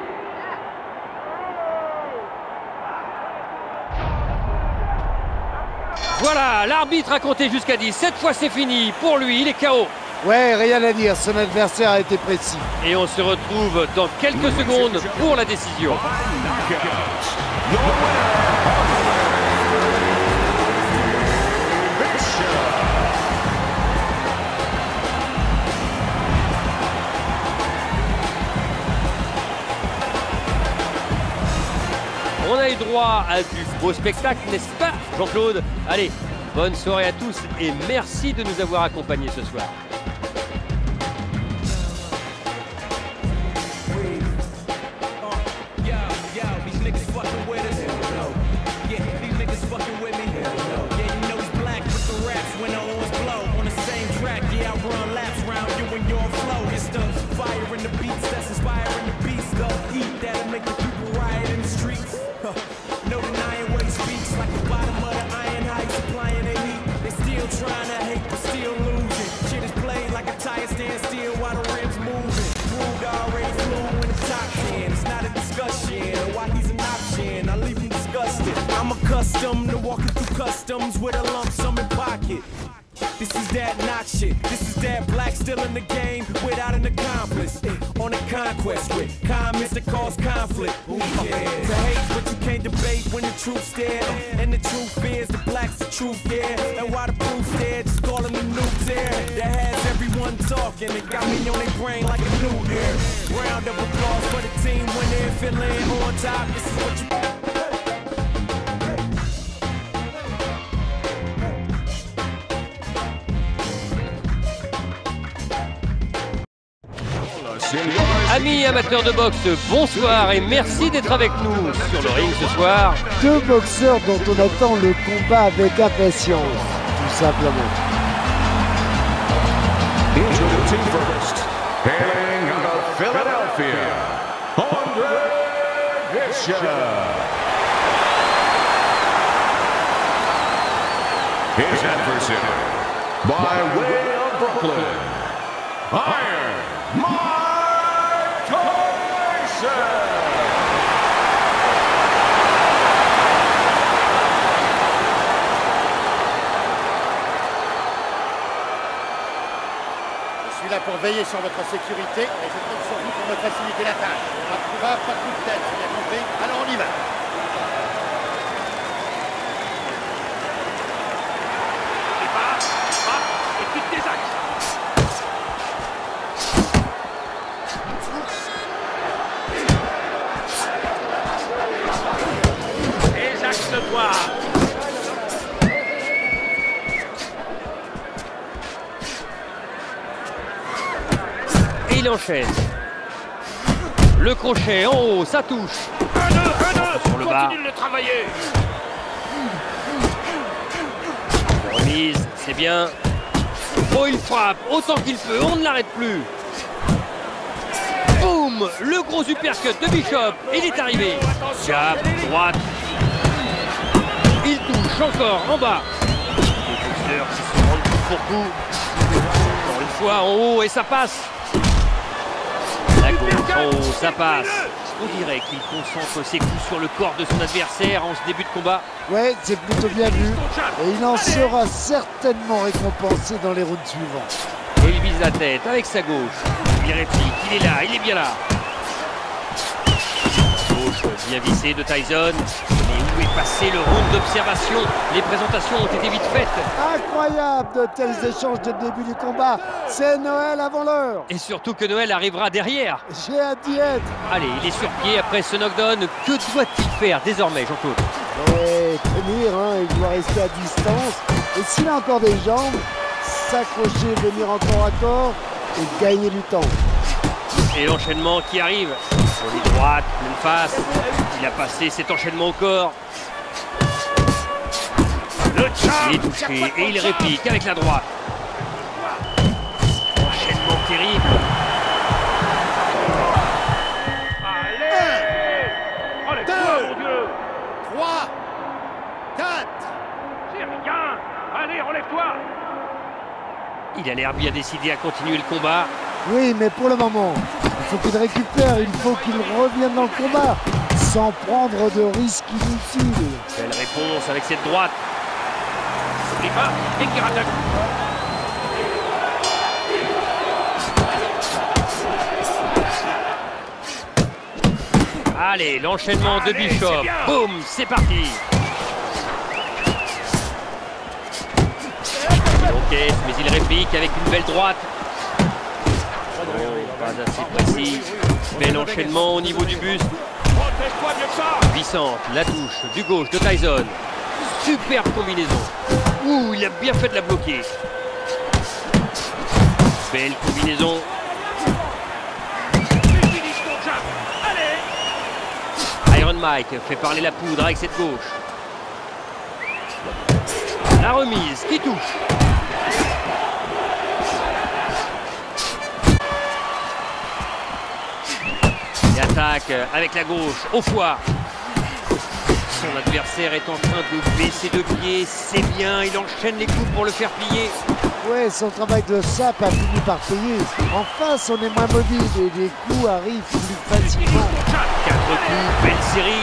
Voilà, l'arbitre a compté jusqu'à dix. Cette fois, c'est fini. Pour lui, il est K O. Ouais, rien à dire, son adversaire a été précis. Et on se retrouve dans quelques secondes pour la décision. On a eu droit à du beau spectacle, n'est-ce pas, Jean-Claude? Allez, bonne soirée à tous et merci de nous avoir accompagnés ce soir. I'm accustomed to walking through customs with a lump sum in pocket. This is that knock shit. This is that black still in the game without an accomplice. On a conquest with comments that cause conflict. Ooh, yeah. To hate what you can't debate when the truth's there. And the truth is the black's the truth, yeah. And why the proof's there, just calling the nukes there. That has everyone talking. It got me on their brain like a new air. Round of applause for the team when they're feeling on top. This is what you... Amis amateurs de boxe, bonsoir et merci d'être avec nous sur le ring ce soir. Deux boxeurs dont on attend le combat avec impatience, tout simplement. Introducing first, hailing out of Philadelphia, Andre Bishop. His adversary, by way of Brooklyn, Iron Mike. Je suis là pour veiller sur votre sécurité et je compte sur vous pour me faciliter la tâche. Pas de combat, pas de coup de tête, vous avez compris? Alors on y va. Et pas, pas, et quitte tes axes. Les axes de toi. Il enchaîne. Le crochet en haut, ça touche. Un, deux, un, deux. Sur le bas. Continue de le travailler. Remise, c'est bien. Oh, il frappe autant qu'il peut, on ne l'arrête plus. Boum, le gros uppercut de Bishop, il est arrivé. Jab, droite. Il touche encore en bas. Les boxeurs qui se rendent coup pour coup. Encore une fois en haut et ça passe. La gauche en haut, ça passe. On dirait qu'il concentre ses coups sur le corps de son adversaire en ce début de combat. Ouais, c'est plutôt bien vu. Et il en sera certainement récompensé dans les rounds suivants. Et il vise la tête avec sa gauche. Il réplique, il est là, il est bien là. Gauche bien vissée de Tyson. Mais où est passé le round d'observation? Les présentations ont été vite faites. Incroyable de tels échanges de début du combat. C'est Noël avant l'heure. Et surtout que Noël arrivera derrière. J'ai hâte d'y être. Allez, il est sur pied après ce knockdown. Que doit-il faire désormais, Jean-Claude? Ouais, tenir, hein, il doit rester à distance. Et s'il a encore des jambes, s'accrocher, venir en corps à corps et gagner du temps. Et l'enchaînement qui arrive. Jolie droite, pleine face. Il a passé cet enchaînement au corps. Il est touché et il réplique avec la droite. Enchaînement terrible. Allez. Allez, relève-toi. Il a l'air bien décidé à continuer le combat. Oui, mais pour le moment, il faut qu'il récupère, il faut qu'il revienne dans le combat, sans prendre de risques inutiles. Belle réponse avec cette droite. N'oublie pas, et qui rattaque. Allez, l'enchaînement de Allez, Bishop. c'est bien. Boum, c'est parti. Ok, mais il réplique avec une belle droite. Oh, pas assez précis. Bel enchaînement au niveau du buste. Protège-toi mieux que ça. Puissante, la touche du gauche de Tyson. Superbe combinaison. Ouh, il a bien fait de la bloquer. Belle combinaison. Utilise ton jab. Allez. Iron Mike fait parler la poudre avec cette gauche. La remise qui touche. Il attaque avec la gauche au foie. Son adversaire est en train de baisser de pied. C'est bien, il enchaîne les coups pour le faire plier. Ouais, son travail de sape a fini par payer. En face, on est moins mobile et les coups arrivent plus facilement. Quatre coups, belle série.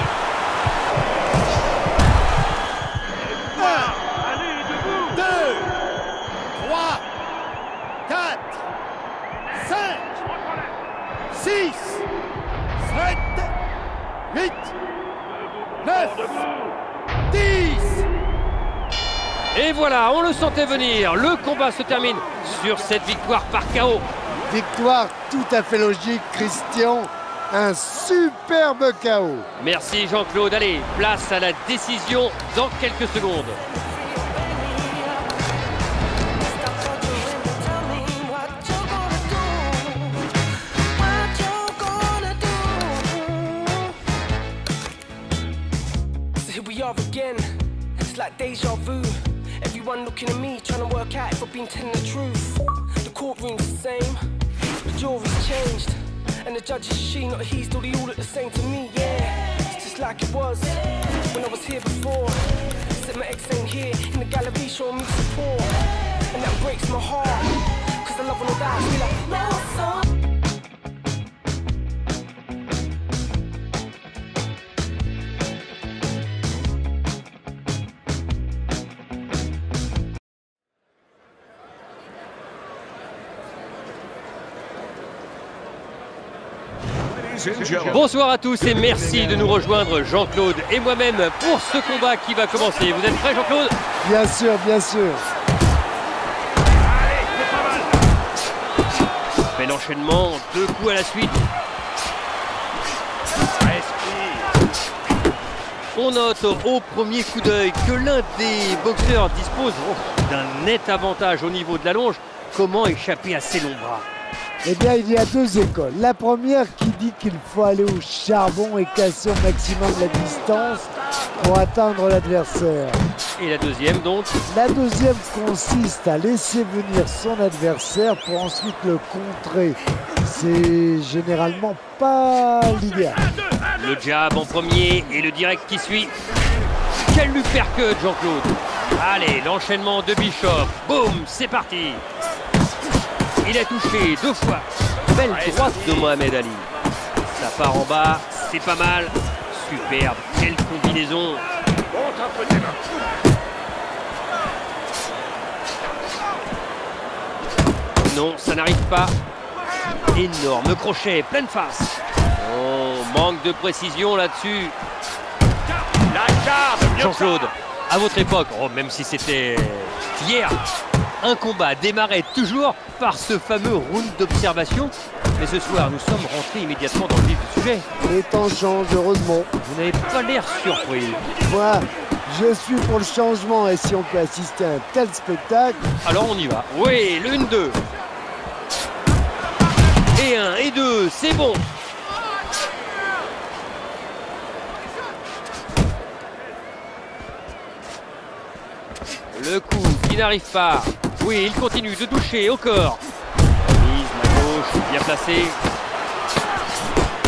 Allez, debout. deux, trois, quatre, cinq, six, sept, huit, neuf, dix. Et voilà, on le sentait venir. Le combat se termine sur cette victoire par K O. Victoire tout à fait logique, Christian. Un superbe K O. Merci Jean-Claude. Allez, place à la décision dans quelques secondes. Here we are again, it's like deja vu. Everyone looking at me, trying to work out if I've been telling the truth. The courtroom's the same, the jury's changed, and the judge is she, not a he, still they all look the same to me, yeah. It's just like it was when I was here before. Said my ex ain't here, in the gallery showing me support, and that breaks my heart, cause I love when I die, I feel like no song. Bonsoir à tous et merci de nous rejoindre Jean-Claude et moi-même pour ce combat qui va commencer. Vous êtes prêts Jean-Claude? Bien sûr, bien sûr. Allez, c'est pas mal. Bel enchaînement, deux coups à la suite. Respire. On note au premier coup d'œil que l'un des boxeurs dispose oh, d'un net avantage au niveau de la longe. Comment échapper à ces longs bras? Eh bien, il y a deux écoles. La première qui dit qu'il faut aller au charbon et casser au maximum la distance pour atteindre l'adversaire. Et la deuxième donc? La deuxième consiste à laisser venir son adversaire pour ensuite le contrer. C'est généralement pas l'idéal. Le jab en premier et le direct qui suit. Quel uppercut Jean-Claude. Allez, l'enchaînement de Bishop. Boum, c'est parti. Il a touché deux fois. Belle droite de Mohamed Ali. Ça part en bas, c'est pas mal. Superbe, quelle combinaison. Monte un peu tes mains. Non, ça n'arrive pas. Énorme crochet, pleine face. Oh, manque de précision là-dessus. La garde, Jean-Claude, à votre époque, oh, même si c'était hier, un combat démarrait toujours par ce fameux round d'observation. Mais ce soir, nous sommes rentrés immédiatement dans le vif du sujet. Les temps changent, heureusement. Vous n'avez pas l'air surpris. Moi, je suis pour le changement et si on peut assister à un tel spectacle... Alors on y va. Oui, le un deux. Et un, et deux, c'est bon. Le coup qui n'arrive pas. Oui, il continue de toucher au corps. Mise, la gauche, bien placée.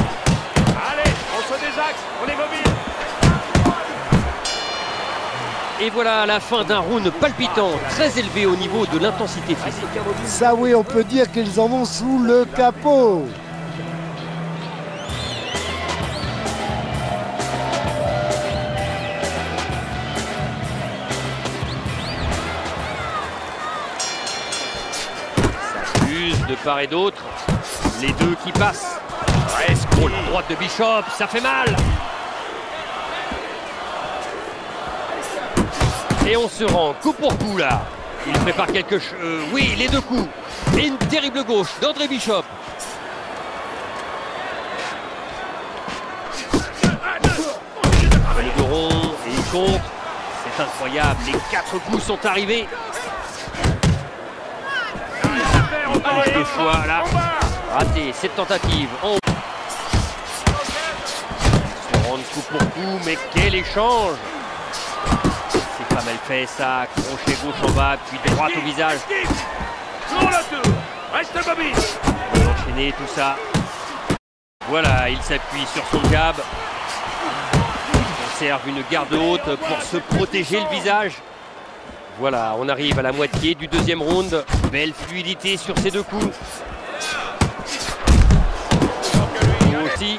Allez, on se désaxe, on est mobile. Et voilà la fin d'un round palpitant, très élevé au niveau de l'intensité physique. Ça oui, on peut dire qu'ils en ont sous le capot. Ça fuse de part et d'autre. Les deux qui passent. Oh, la droite de Bishop, ça fait mal. Et on se rend coup pour coup là. Il prépare quelque chose. Euh, oui, les deux coups. Et une terrible gauche d'André Bishop. Le dos rond et il compte. C'est incroyable. Les quatre coups sont arrivés. Une touche de choix là. Raté cette tentative. On se rend coup pour coup, mais quel échange! Pas mal fait ça, crochet gauche en bas, puis droite au visage. Reste mobile. Il va enchaîner tout ça. Voilà, il s'appuie sur son jab. Il conserve une garde haute pour se protéger le visage. Voilà, on arrive à la moitié du deuxième round. Belle fluidité sur ces deux coups. Aussi.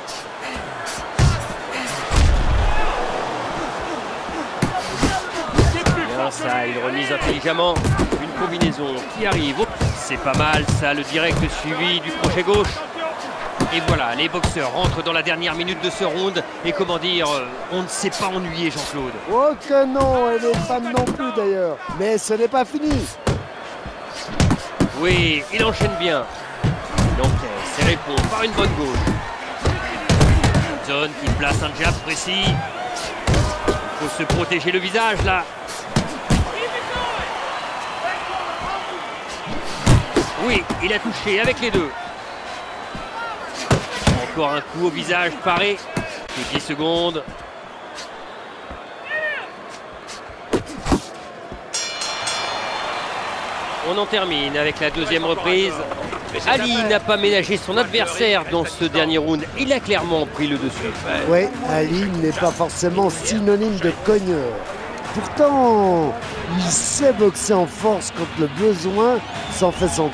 Ça, il remise intelligemment. Une combinaison qui arrive. C'est pas mal, ça, le direct suivi du crochet gauche. Et voilà, les boxeurs rentrent dans la dernière minute de ce round. Et comment dire, on ne s'est pas ennuyé, Jean-Claude. Oh que non, et les fans non plus d'ailleurs. Mais ce n'est pas fini. Oui, il enchaîne bien. Il encaisse et répond par une bonne gauche. Zone qui place un jab précis. Il faut se protéger le visage là. Oui, il a touché avec les deux. Encore un coup au visage paré. dix secondes. On en termine avec la deuxième reprise. Ali n'a pas ménagé son adversaire dans ce dernier round. Il a clairement pris le dessus. Oui, Ali n'est pas forcément synonyme de cogneur. Pourtant, il sait boxer en force quand le besoin s'en fait sentir.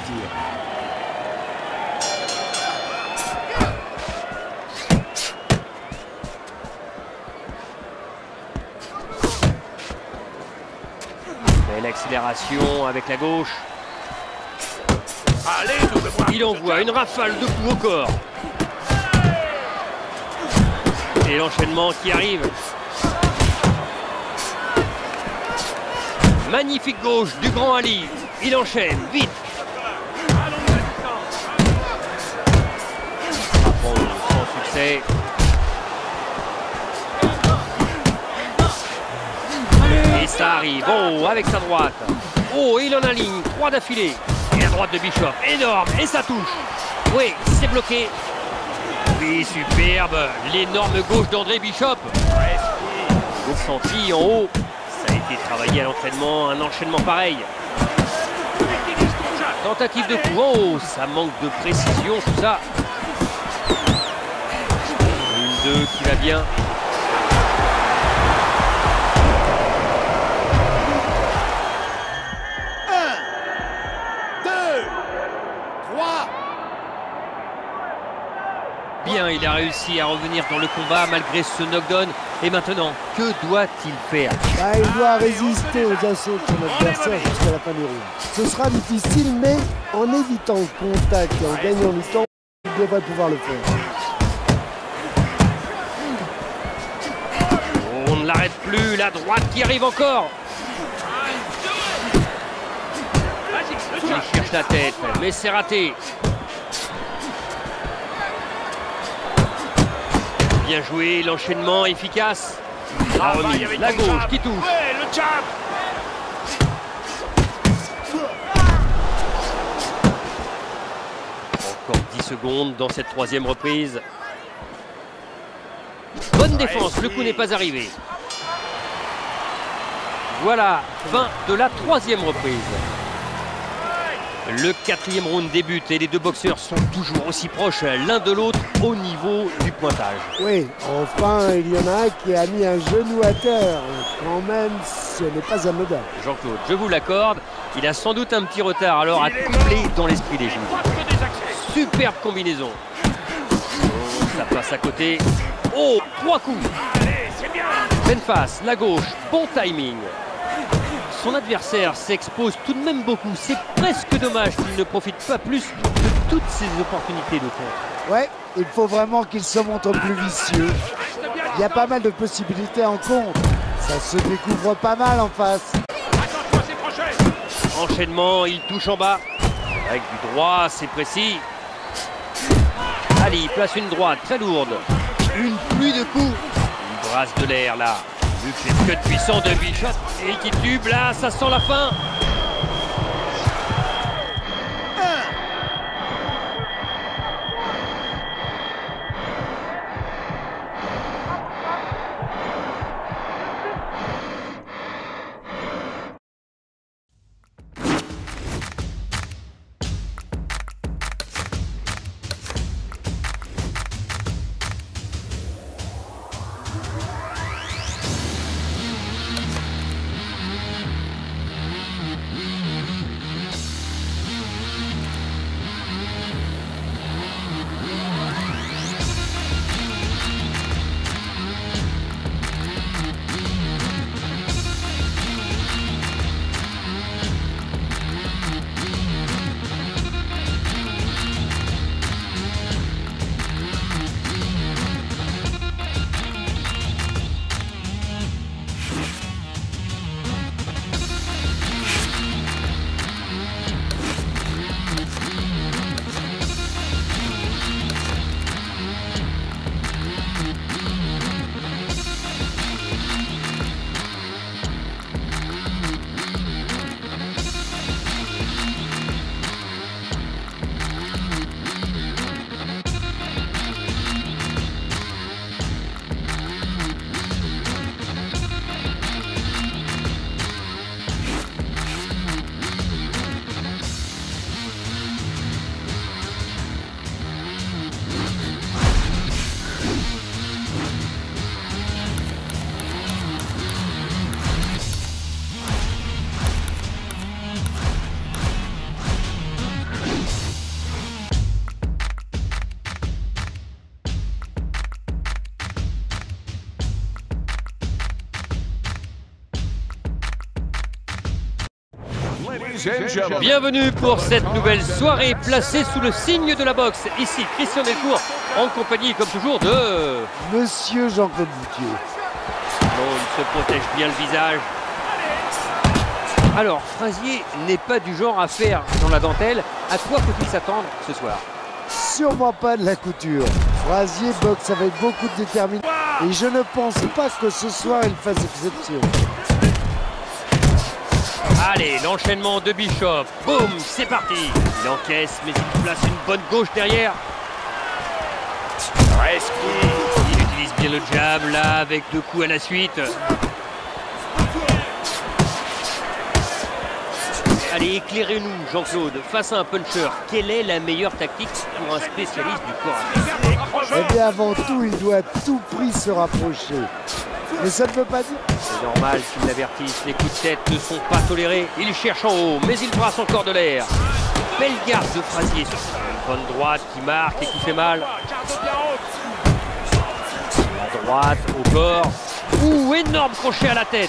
Belle accélération avec la gauche. Allez, il envoie une rafale de coups au corps. Et l'enchaînement qui arrive. Magnifique gauche du grand Ali. Il enchaîne vite. Sans succès. Et ça arrive. Oh, avec sa droite. Oh, il en aligne. Trois d'affilée. Et la droite de Bishop. Énorme. Et ça touche. Oui, c'est bloqué. Oui, superbe. L'énorme gauche d'André Bishop. Senti en haut. Ça a été travaillé à l'entraînement, un enchaînement pareil. Tentative de coup en haut, ça manque de précision tout ça. Une, deux qui va bien. Un, deux, trois. Bien, il a réussi à revenir dans le combat malgré ce knockdown. Et maintenant, que doit-il faire? Bah, il doit résister aux assauts de son adversaire jusqu'à la fin du round. Ce sera difficile, mais en évitant le contact et en gagnant du temps, il devrait pouvoir le faire. On ne l'arrête plus, la droite qui arrive encore. Il cherche la tête, mais c'est raté. Bien joué, l'enchaînement efficace. La remise, la gauche qui touche. Ouais, le jab. Encore dix secondes dans cette troisième reprise. Bonne défense, le coup n'est pas arrivé. Voilà, fin de la troisième reprise. Le quatrième round débute et les deux boxeurs sont toujours aussi proches l'un de l'autre au niveau du pointage. Oui, enfin, il y en a un qui a mis un genou à terre. Quand même, ce n'est pas anodin. Jean-Claude, je vous l'accorde, il a sans doute un petit retard alors à combler dans l'esprit des joueurs. Superbe combinaison. Oh, ça passe à côté. Oh, trois coups. Pleine face, la gauche, bon timing. Son adversaire s'expose tout de même beaucoup. C'est presque dommage qu'il ne profite pas plus de toutes ses opportunités de tête. Ouais, il faut vraiment qu'il se montre plus vicieux. Il y a pas mal de possibilités en compte. Ça se découvre pas mal en face. Enchaînement, il touche en bas. Avec du droit, c'est précis. Ali place une droite très lourde. Une pluie de coups. Il brasse de l'air là. Vu que c'est que puissant de Bishop. Et qui tube là, ça sent la fin. Bienvenue pour cette nouvelle soirée placée sous le signe de la boxe. Ici Christian Delcourt en compagnie comme toujours de... Monsieur Jean-Claude Boutier. Bon, il se protège bien le visage. Alors, Frazier n'est pas du genre à faire dans la dentelle. À quoi faut-il s'attendre ce soir? Sûrement pas de la couture. Frazier boxe avec beaucoup de détermination. Et je ne pense pas que ce soir il fasse exception. Allez, l'enchaînement de Bishop. Boum, c'est parti. Il encaisse, mais il place une bonne gauche derrière. Il utilise bien le jab, là, avec deux coups à la suite. Allez, éclairez-nous, Jean-Claude, face à un puncher. Quelle est la meilleure tactique pour un spécialiste du corps à corps? Eh bien, avant tout, il doit à tout prix se rapprocher. Mais ça ne veut pas dire... C'est normal qu'il l'avertisse, les coups de tête ne sont pas tolérés. Il cherche en haut, mais il brasse encore de l'air. Belle garde de Frazier sur ça. Une bonne droite qui marque et qui fait mal. La droite au corps. Ouh, énorme crochet à la tête.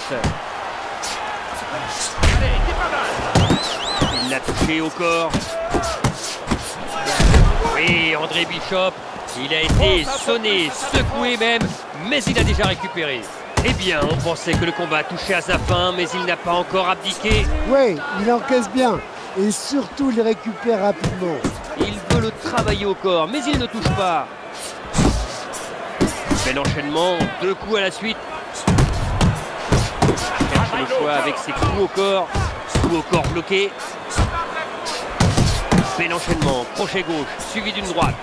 Il l'a touché au corps. Oui, André Bishop. Il a été sonné, secoué même, mais il a déjà récupéré. Eh bien, on pensait que le combat touchait à sa fin, mais il n'a pas encore abdiqué. Oui, il encaisse bien. Et surtout, il récupère rapidement. Il veut le travailler au corps, mais il ne touche pas. Bel enchaînement, deux coups à la suite. Il cherche le choix avec ses coups au corps. Coups au corps bloqué. Bel enchaînement, crochet gauche, suivi d'une droite.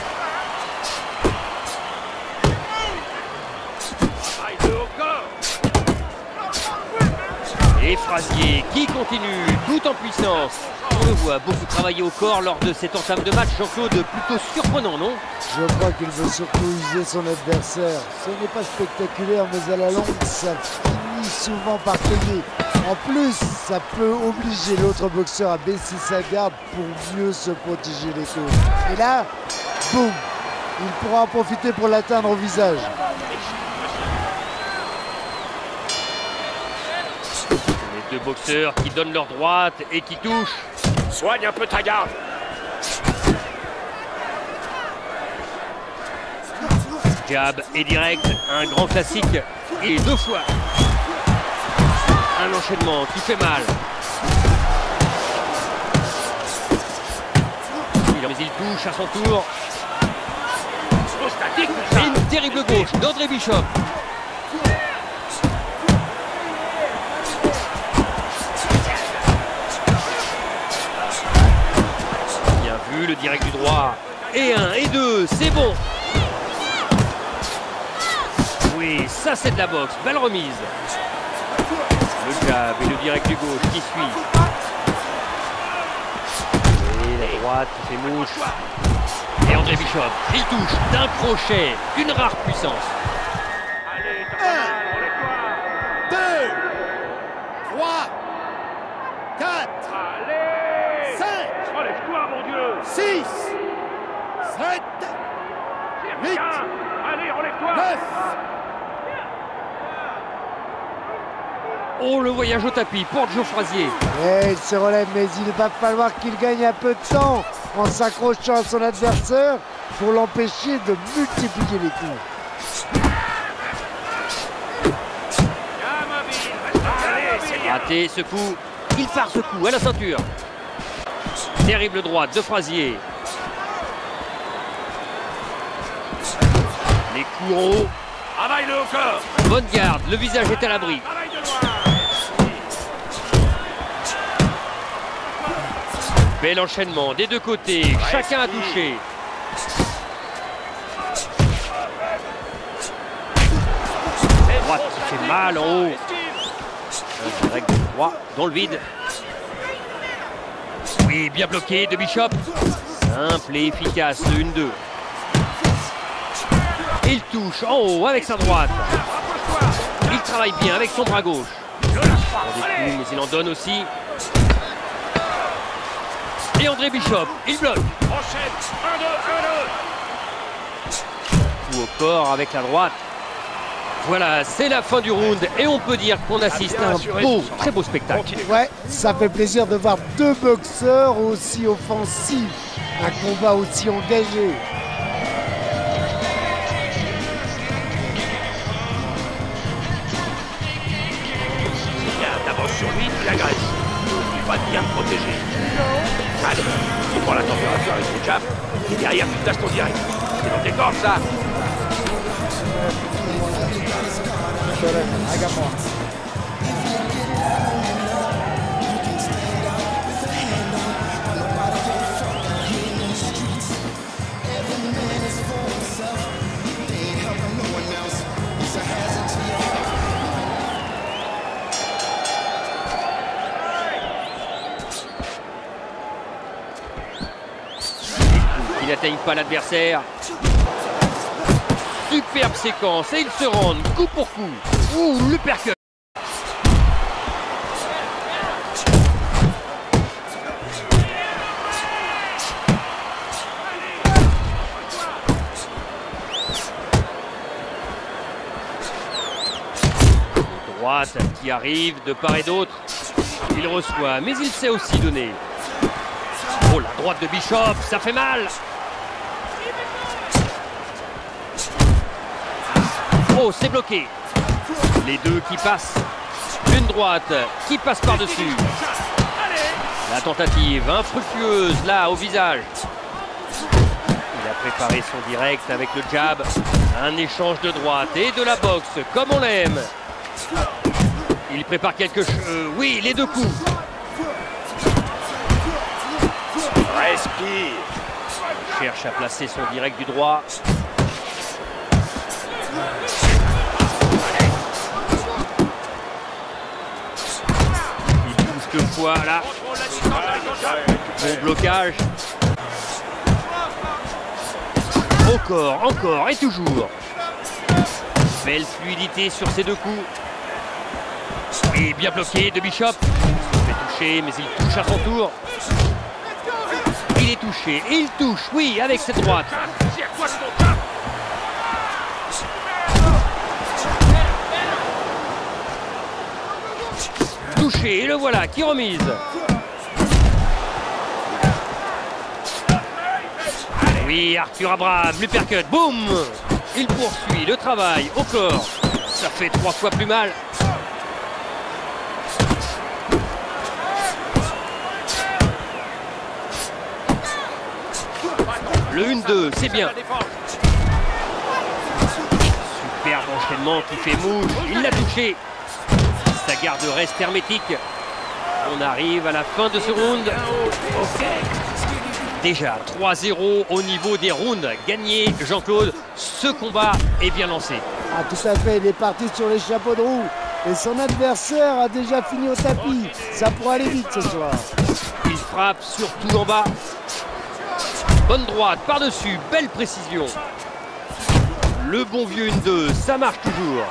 Et Frazier qui continue, tout en puissance. On le voit beaucoup travailler au corps lors de cette entame de match. Jean-Claude, plutôt surprenant, non? Je crois qu'il veut surtout user son adversaire. Ce n'est pas spectaculaire, mais à la longue, ça finit souvent par Tellier. En plus, ça peut obliger l'autre boxeur à baisser sa garde pour mieux se protéger les côtes. Et là, boum, il pourra en profiter pour l'atteindre au visage. Les deux boxeurs qui donnent leur droite et qui touchent. Soigne un peu ta garde. Jab et direct, un grand classique. Et deux fois. Un enchaînement qui fait mal. Mais il touche à son tour. Et une terrible gauche d'André Bishop. Bien vu, le direct du droit. Et un, et deux, c'est bon. Oui, ça c'est de la boxe. Belle remise. Le jab et le direct du gauche qui suit. Et la droite qui fait mouche. Et André Bishop, il touche d'un crochet, d'une rare puissance. un, deux, trois, quatre, cinq, relève-toi, mon Dieu. six, sept, huit, Allez, relève-toi. neuf. Oh, le voyage au tapis pour Joe Frazier. Et il se relève, mais il va falloir qu'il gagne un peu de temps en s'accrochant à son adversaire pour l'empêcher de multiplier les coups. Raté ce coup. Il part ce coup à la ceinture. Terrible droite de Frazier. Les coups en haut. Travaille-le au corps. Bonne garde, le visage est à l'abri. Bel enchaînement des deux côtés, chacun a touché. Droite qui fait mal en haut. Un direct droit dans le vide. Oui, bien bloqué de Bishop. Simple et efficace, le un deux. Il touche en haut avec sa droite. Il travaille bien avec son bras gauche. Des coups, mais il en donne aussi. Et André Bishop, il bloque. Coup au corps avec la droite. Voilà, c'est la fin du round et on peut dire qu'on assiste à un beau, très beau spectacle. Ouais, ça fait plaisir de voir deux boxeurs aussi offensifs, un combat aussi engagé. D'abord sur lui, tu l'agresses. Tu vas bien te protéger. Allez, tu prends la température avec ton jab et derrière tu places ton direct. C'est dans tes cordes ça. Il n'atteigne pas l'adversaire. Superbe séquence et ils se rendent coup pour coup. Ouh, le percut. Droite qui arrive de part et d'autre. Il reçoit, mais il sait aussi donner. Oh, la droite de Bishop, ça fait mal. Oh, c'est bloqué. Les deux qui passent. Une droite qui passe par-dessus. La tentative infructueuse, là, au visage. Il a préparé son direct avec le jab. Un échange de droite et de la boxe, comme on l'aime. Il prépare quelque chose. Euh, oui, les deux coups. Respire. Il cherche à placer son direct du droit. Il pousse deux fois là. Bon blocage. Encore, encore et toujours. Belle fluidité sur ces deux coups. Et bien bloqué de Bishop. Il se fait toucher, mais il touche à son tour. Il est touché, et il touche, oui, avec cette droite. Touché, et le voilà, qui remise. Oui, Arthur Abraham, l'uppercut, boum. Il poursuit le travail au corps. Ça fait trois fois plus mal. Le un deux, c'est bien. Superbe enchaînement qui fait mouche. Il l'a touché. Sa garde reste hermétique. On arrive à la fin de ce round. Déjà trois zéro au niveau des rounds gagnés. Jean-Claude, ce combat est bien lancé. Ah, tout à fait, il est parti sur les chapeaux de roue. Et son adversaire a déjà fini au tapis. Ça pourra aller vite ce soir. Il frappe surtout en bas. Bonne droite par-dessus, belle précision. Le bon vieux un deux, ça marche toujours.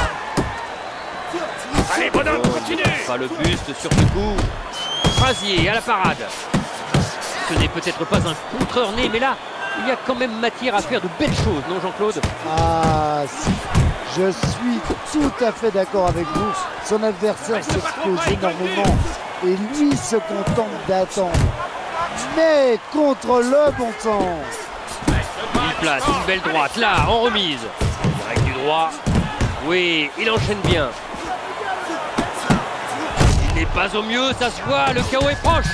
Allez, bonhomme, continue. Pas le buste sur ce coup. Frazier à la parade. Ce n'est peut-être pas un contreur né, mais là, il y a quand même matière à faire de belles choses, non Jean-Claude? Ah, si. Je suis tout à fait d'accord avec vous. Son adversaire s'expose énormément et lui se contente d'attendre. Mais contre le bon temps. Il place une belle droite, là, en remise. Direct du droit. Oui, il enchaîne bien. Il n'est pas au mieux, ça se voit, le K O est proche.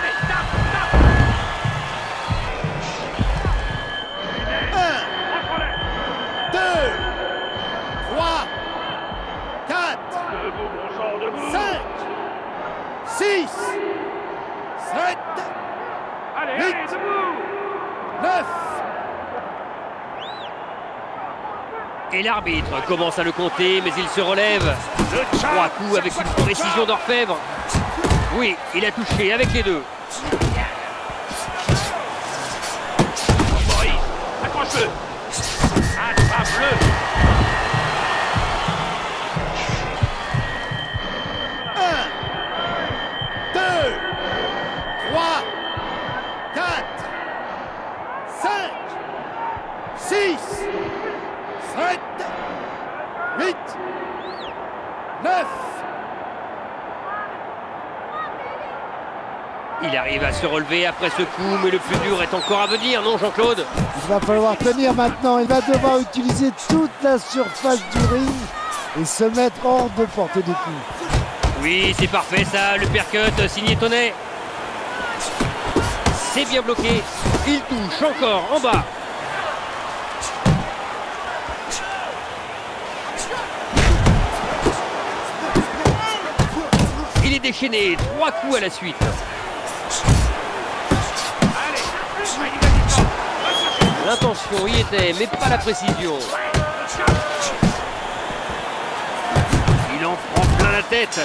six, sept, huit, neuf. Et l'arbitre commence à le compter, mais il se relève. Trois coups avec une précision d'orfèvre. Oui, il a touché avec les deux. Maurice, accroche-le. Attrape-le. Il arrive à se relever après ce coup, mais le plus dur est encore à venir, non Jean-Claude? Il va falloir tenir maintenant, il va devoir utiliser toute la surface du ring et se mettre hors de portée des coups. Oui, c'est parfait ça, le percut signé Tonnet. C'est bien bloqué, il touche encore en bas. Il est déchaîné, trois coups à la suite. L'intention y était, mais pas la précision. Il en prend plein la tête.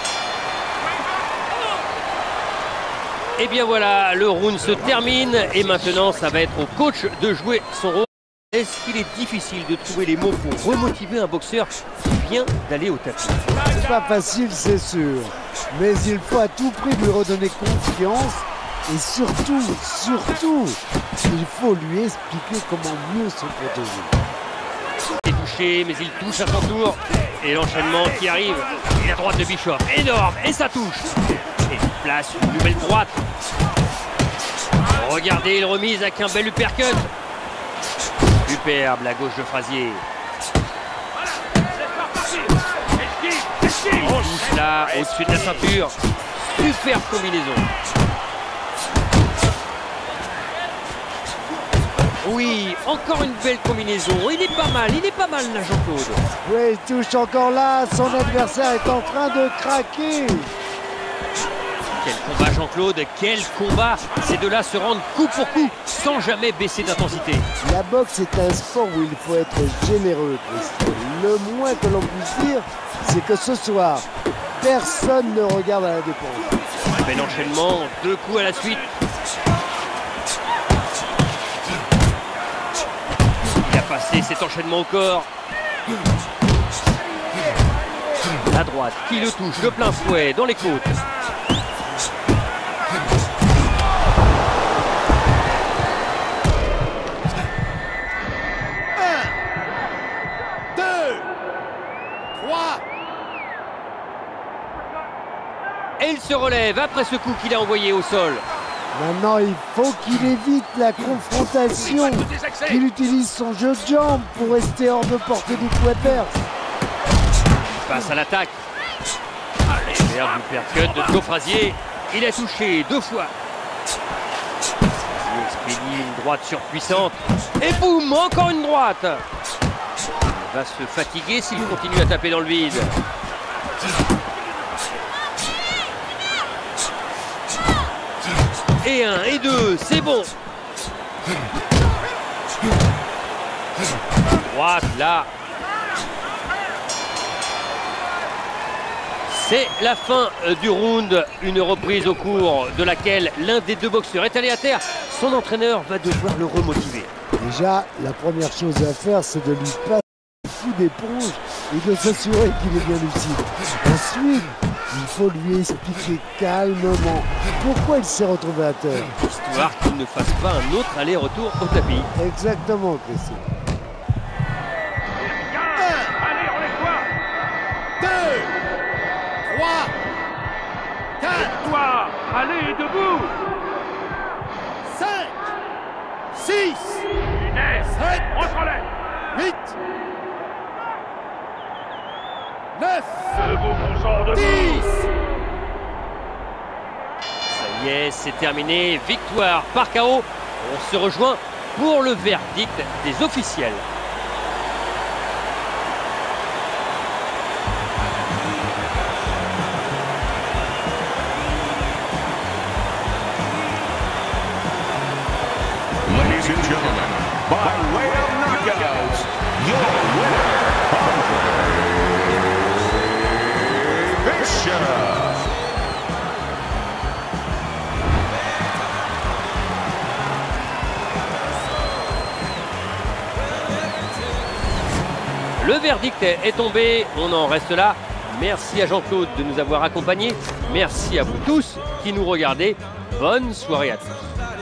Et bien voilà, le round se termine et maintenant ça va être au coach de jouer son rôle. Est-ce qu'il est difficile de trouver les mots pour remotiver un boxeur qui vient d'aller au tapis? C'est pas facile, c'est sûr. Mais il faut à tout prix lui redonner confiance. Et surtout, surtout, il faut lui expliquer comment mieux se protéger. Il est touché, mais il touche à son tour. Et l'enchaînement qui arrive. Et la droite de Bishop, énorme, et ça touche. Et il place une nouvelle droite. Regardez, il remise avec un bel uppercut. Superbe, la gauche de Frazier. Il touche là, au-dessus de la ceinture. Superbe combinaison. Oui, encore une belle combinaison. Il est pas mal, il est pas mal là, Jean-Claude. Oui, il touche encore là. Son adversaire est en train de craquer. Quel combat, Jean-Claude, quel combat. Ces deux-là se rendent coup pour coup sans jamais baisser d'intensité. La boxe est un sport où il faut être généreux, Christophe. Le moins que l'on puisse dire, c'est que ce soir, personne ne regarde à la dépense. Bel enchaînement, deux coups à la suite. Il a passé cet enchaînement au corps. La La droite qui le touche de plein fouet dans les côtes. Et il se relève après ce coup qu'il a envoyé au sol. Maintenant, il faut qu'il évite la confrontation, qu'il utilise son jeu de jambes pour rester hors de portée du coup adverse. Il passe à l'attaque. Légère du percut de Gaufrasier. Il a touché deux fois. Il expédie une droite surpuissante. Et boum, encore une droite. Il va se fatiguer s'il continue à taper dans le vide. Et un, et deux, c'est bon. Droite, là. C'est la fin du round, une reprise au cours de laquelle l'un des deux boxeurs est allé à terre. Son entraîneur va devoir le remotiver. Déjà, la première chose à faire, c'est de lui passer un coup d'éponge et de s'assurer qu'il est bien lucide. Ensuite, il faut lui expliquer calmement pourquoi il s'est retrouvé à terre. Histoire qu'il ne fasse pas un autre aller-retour au tapis. Exactement, Christine. Allez, on les voit. Deux, trois, quatre. Toi, allez, debout. Cinq, six, sept, huit, neuf, Debout, mon sang, debout. dix. Ça y est, c'est terminé. Victoire par K O. On se rejoint pour le verdict des officiels. Ladies and gentlemen, by way of knockouts, your winner, Andre Fisher. Le verdict est tombé, on en reste là. Merci à Jean-Claude de nous avoir accompagnés. Merci à vous tous qui nous regardez. Bonne soirée à tous.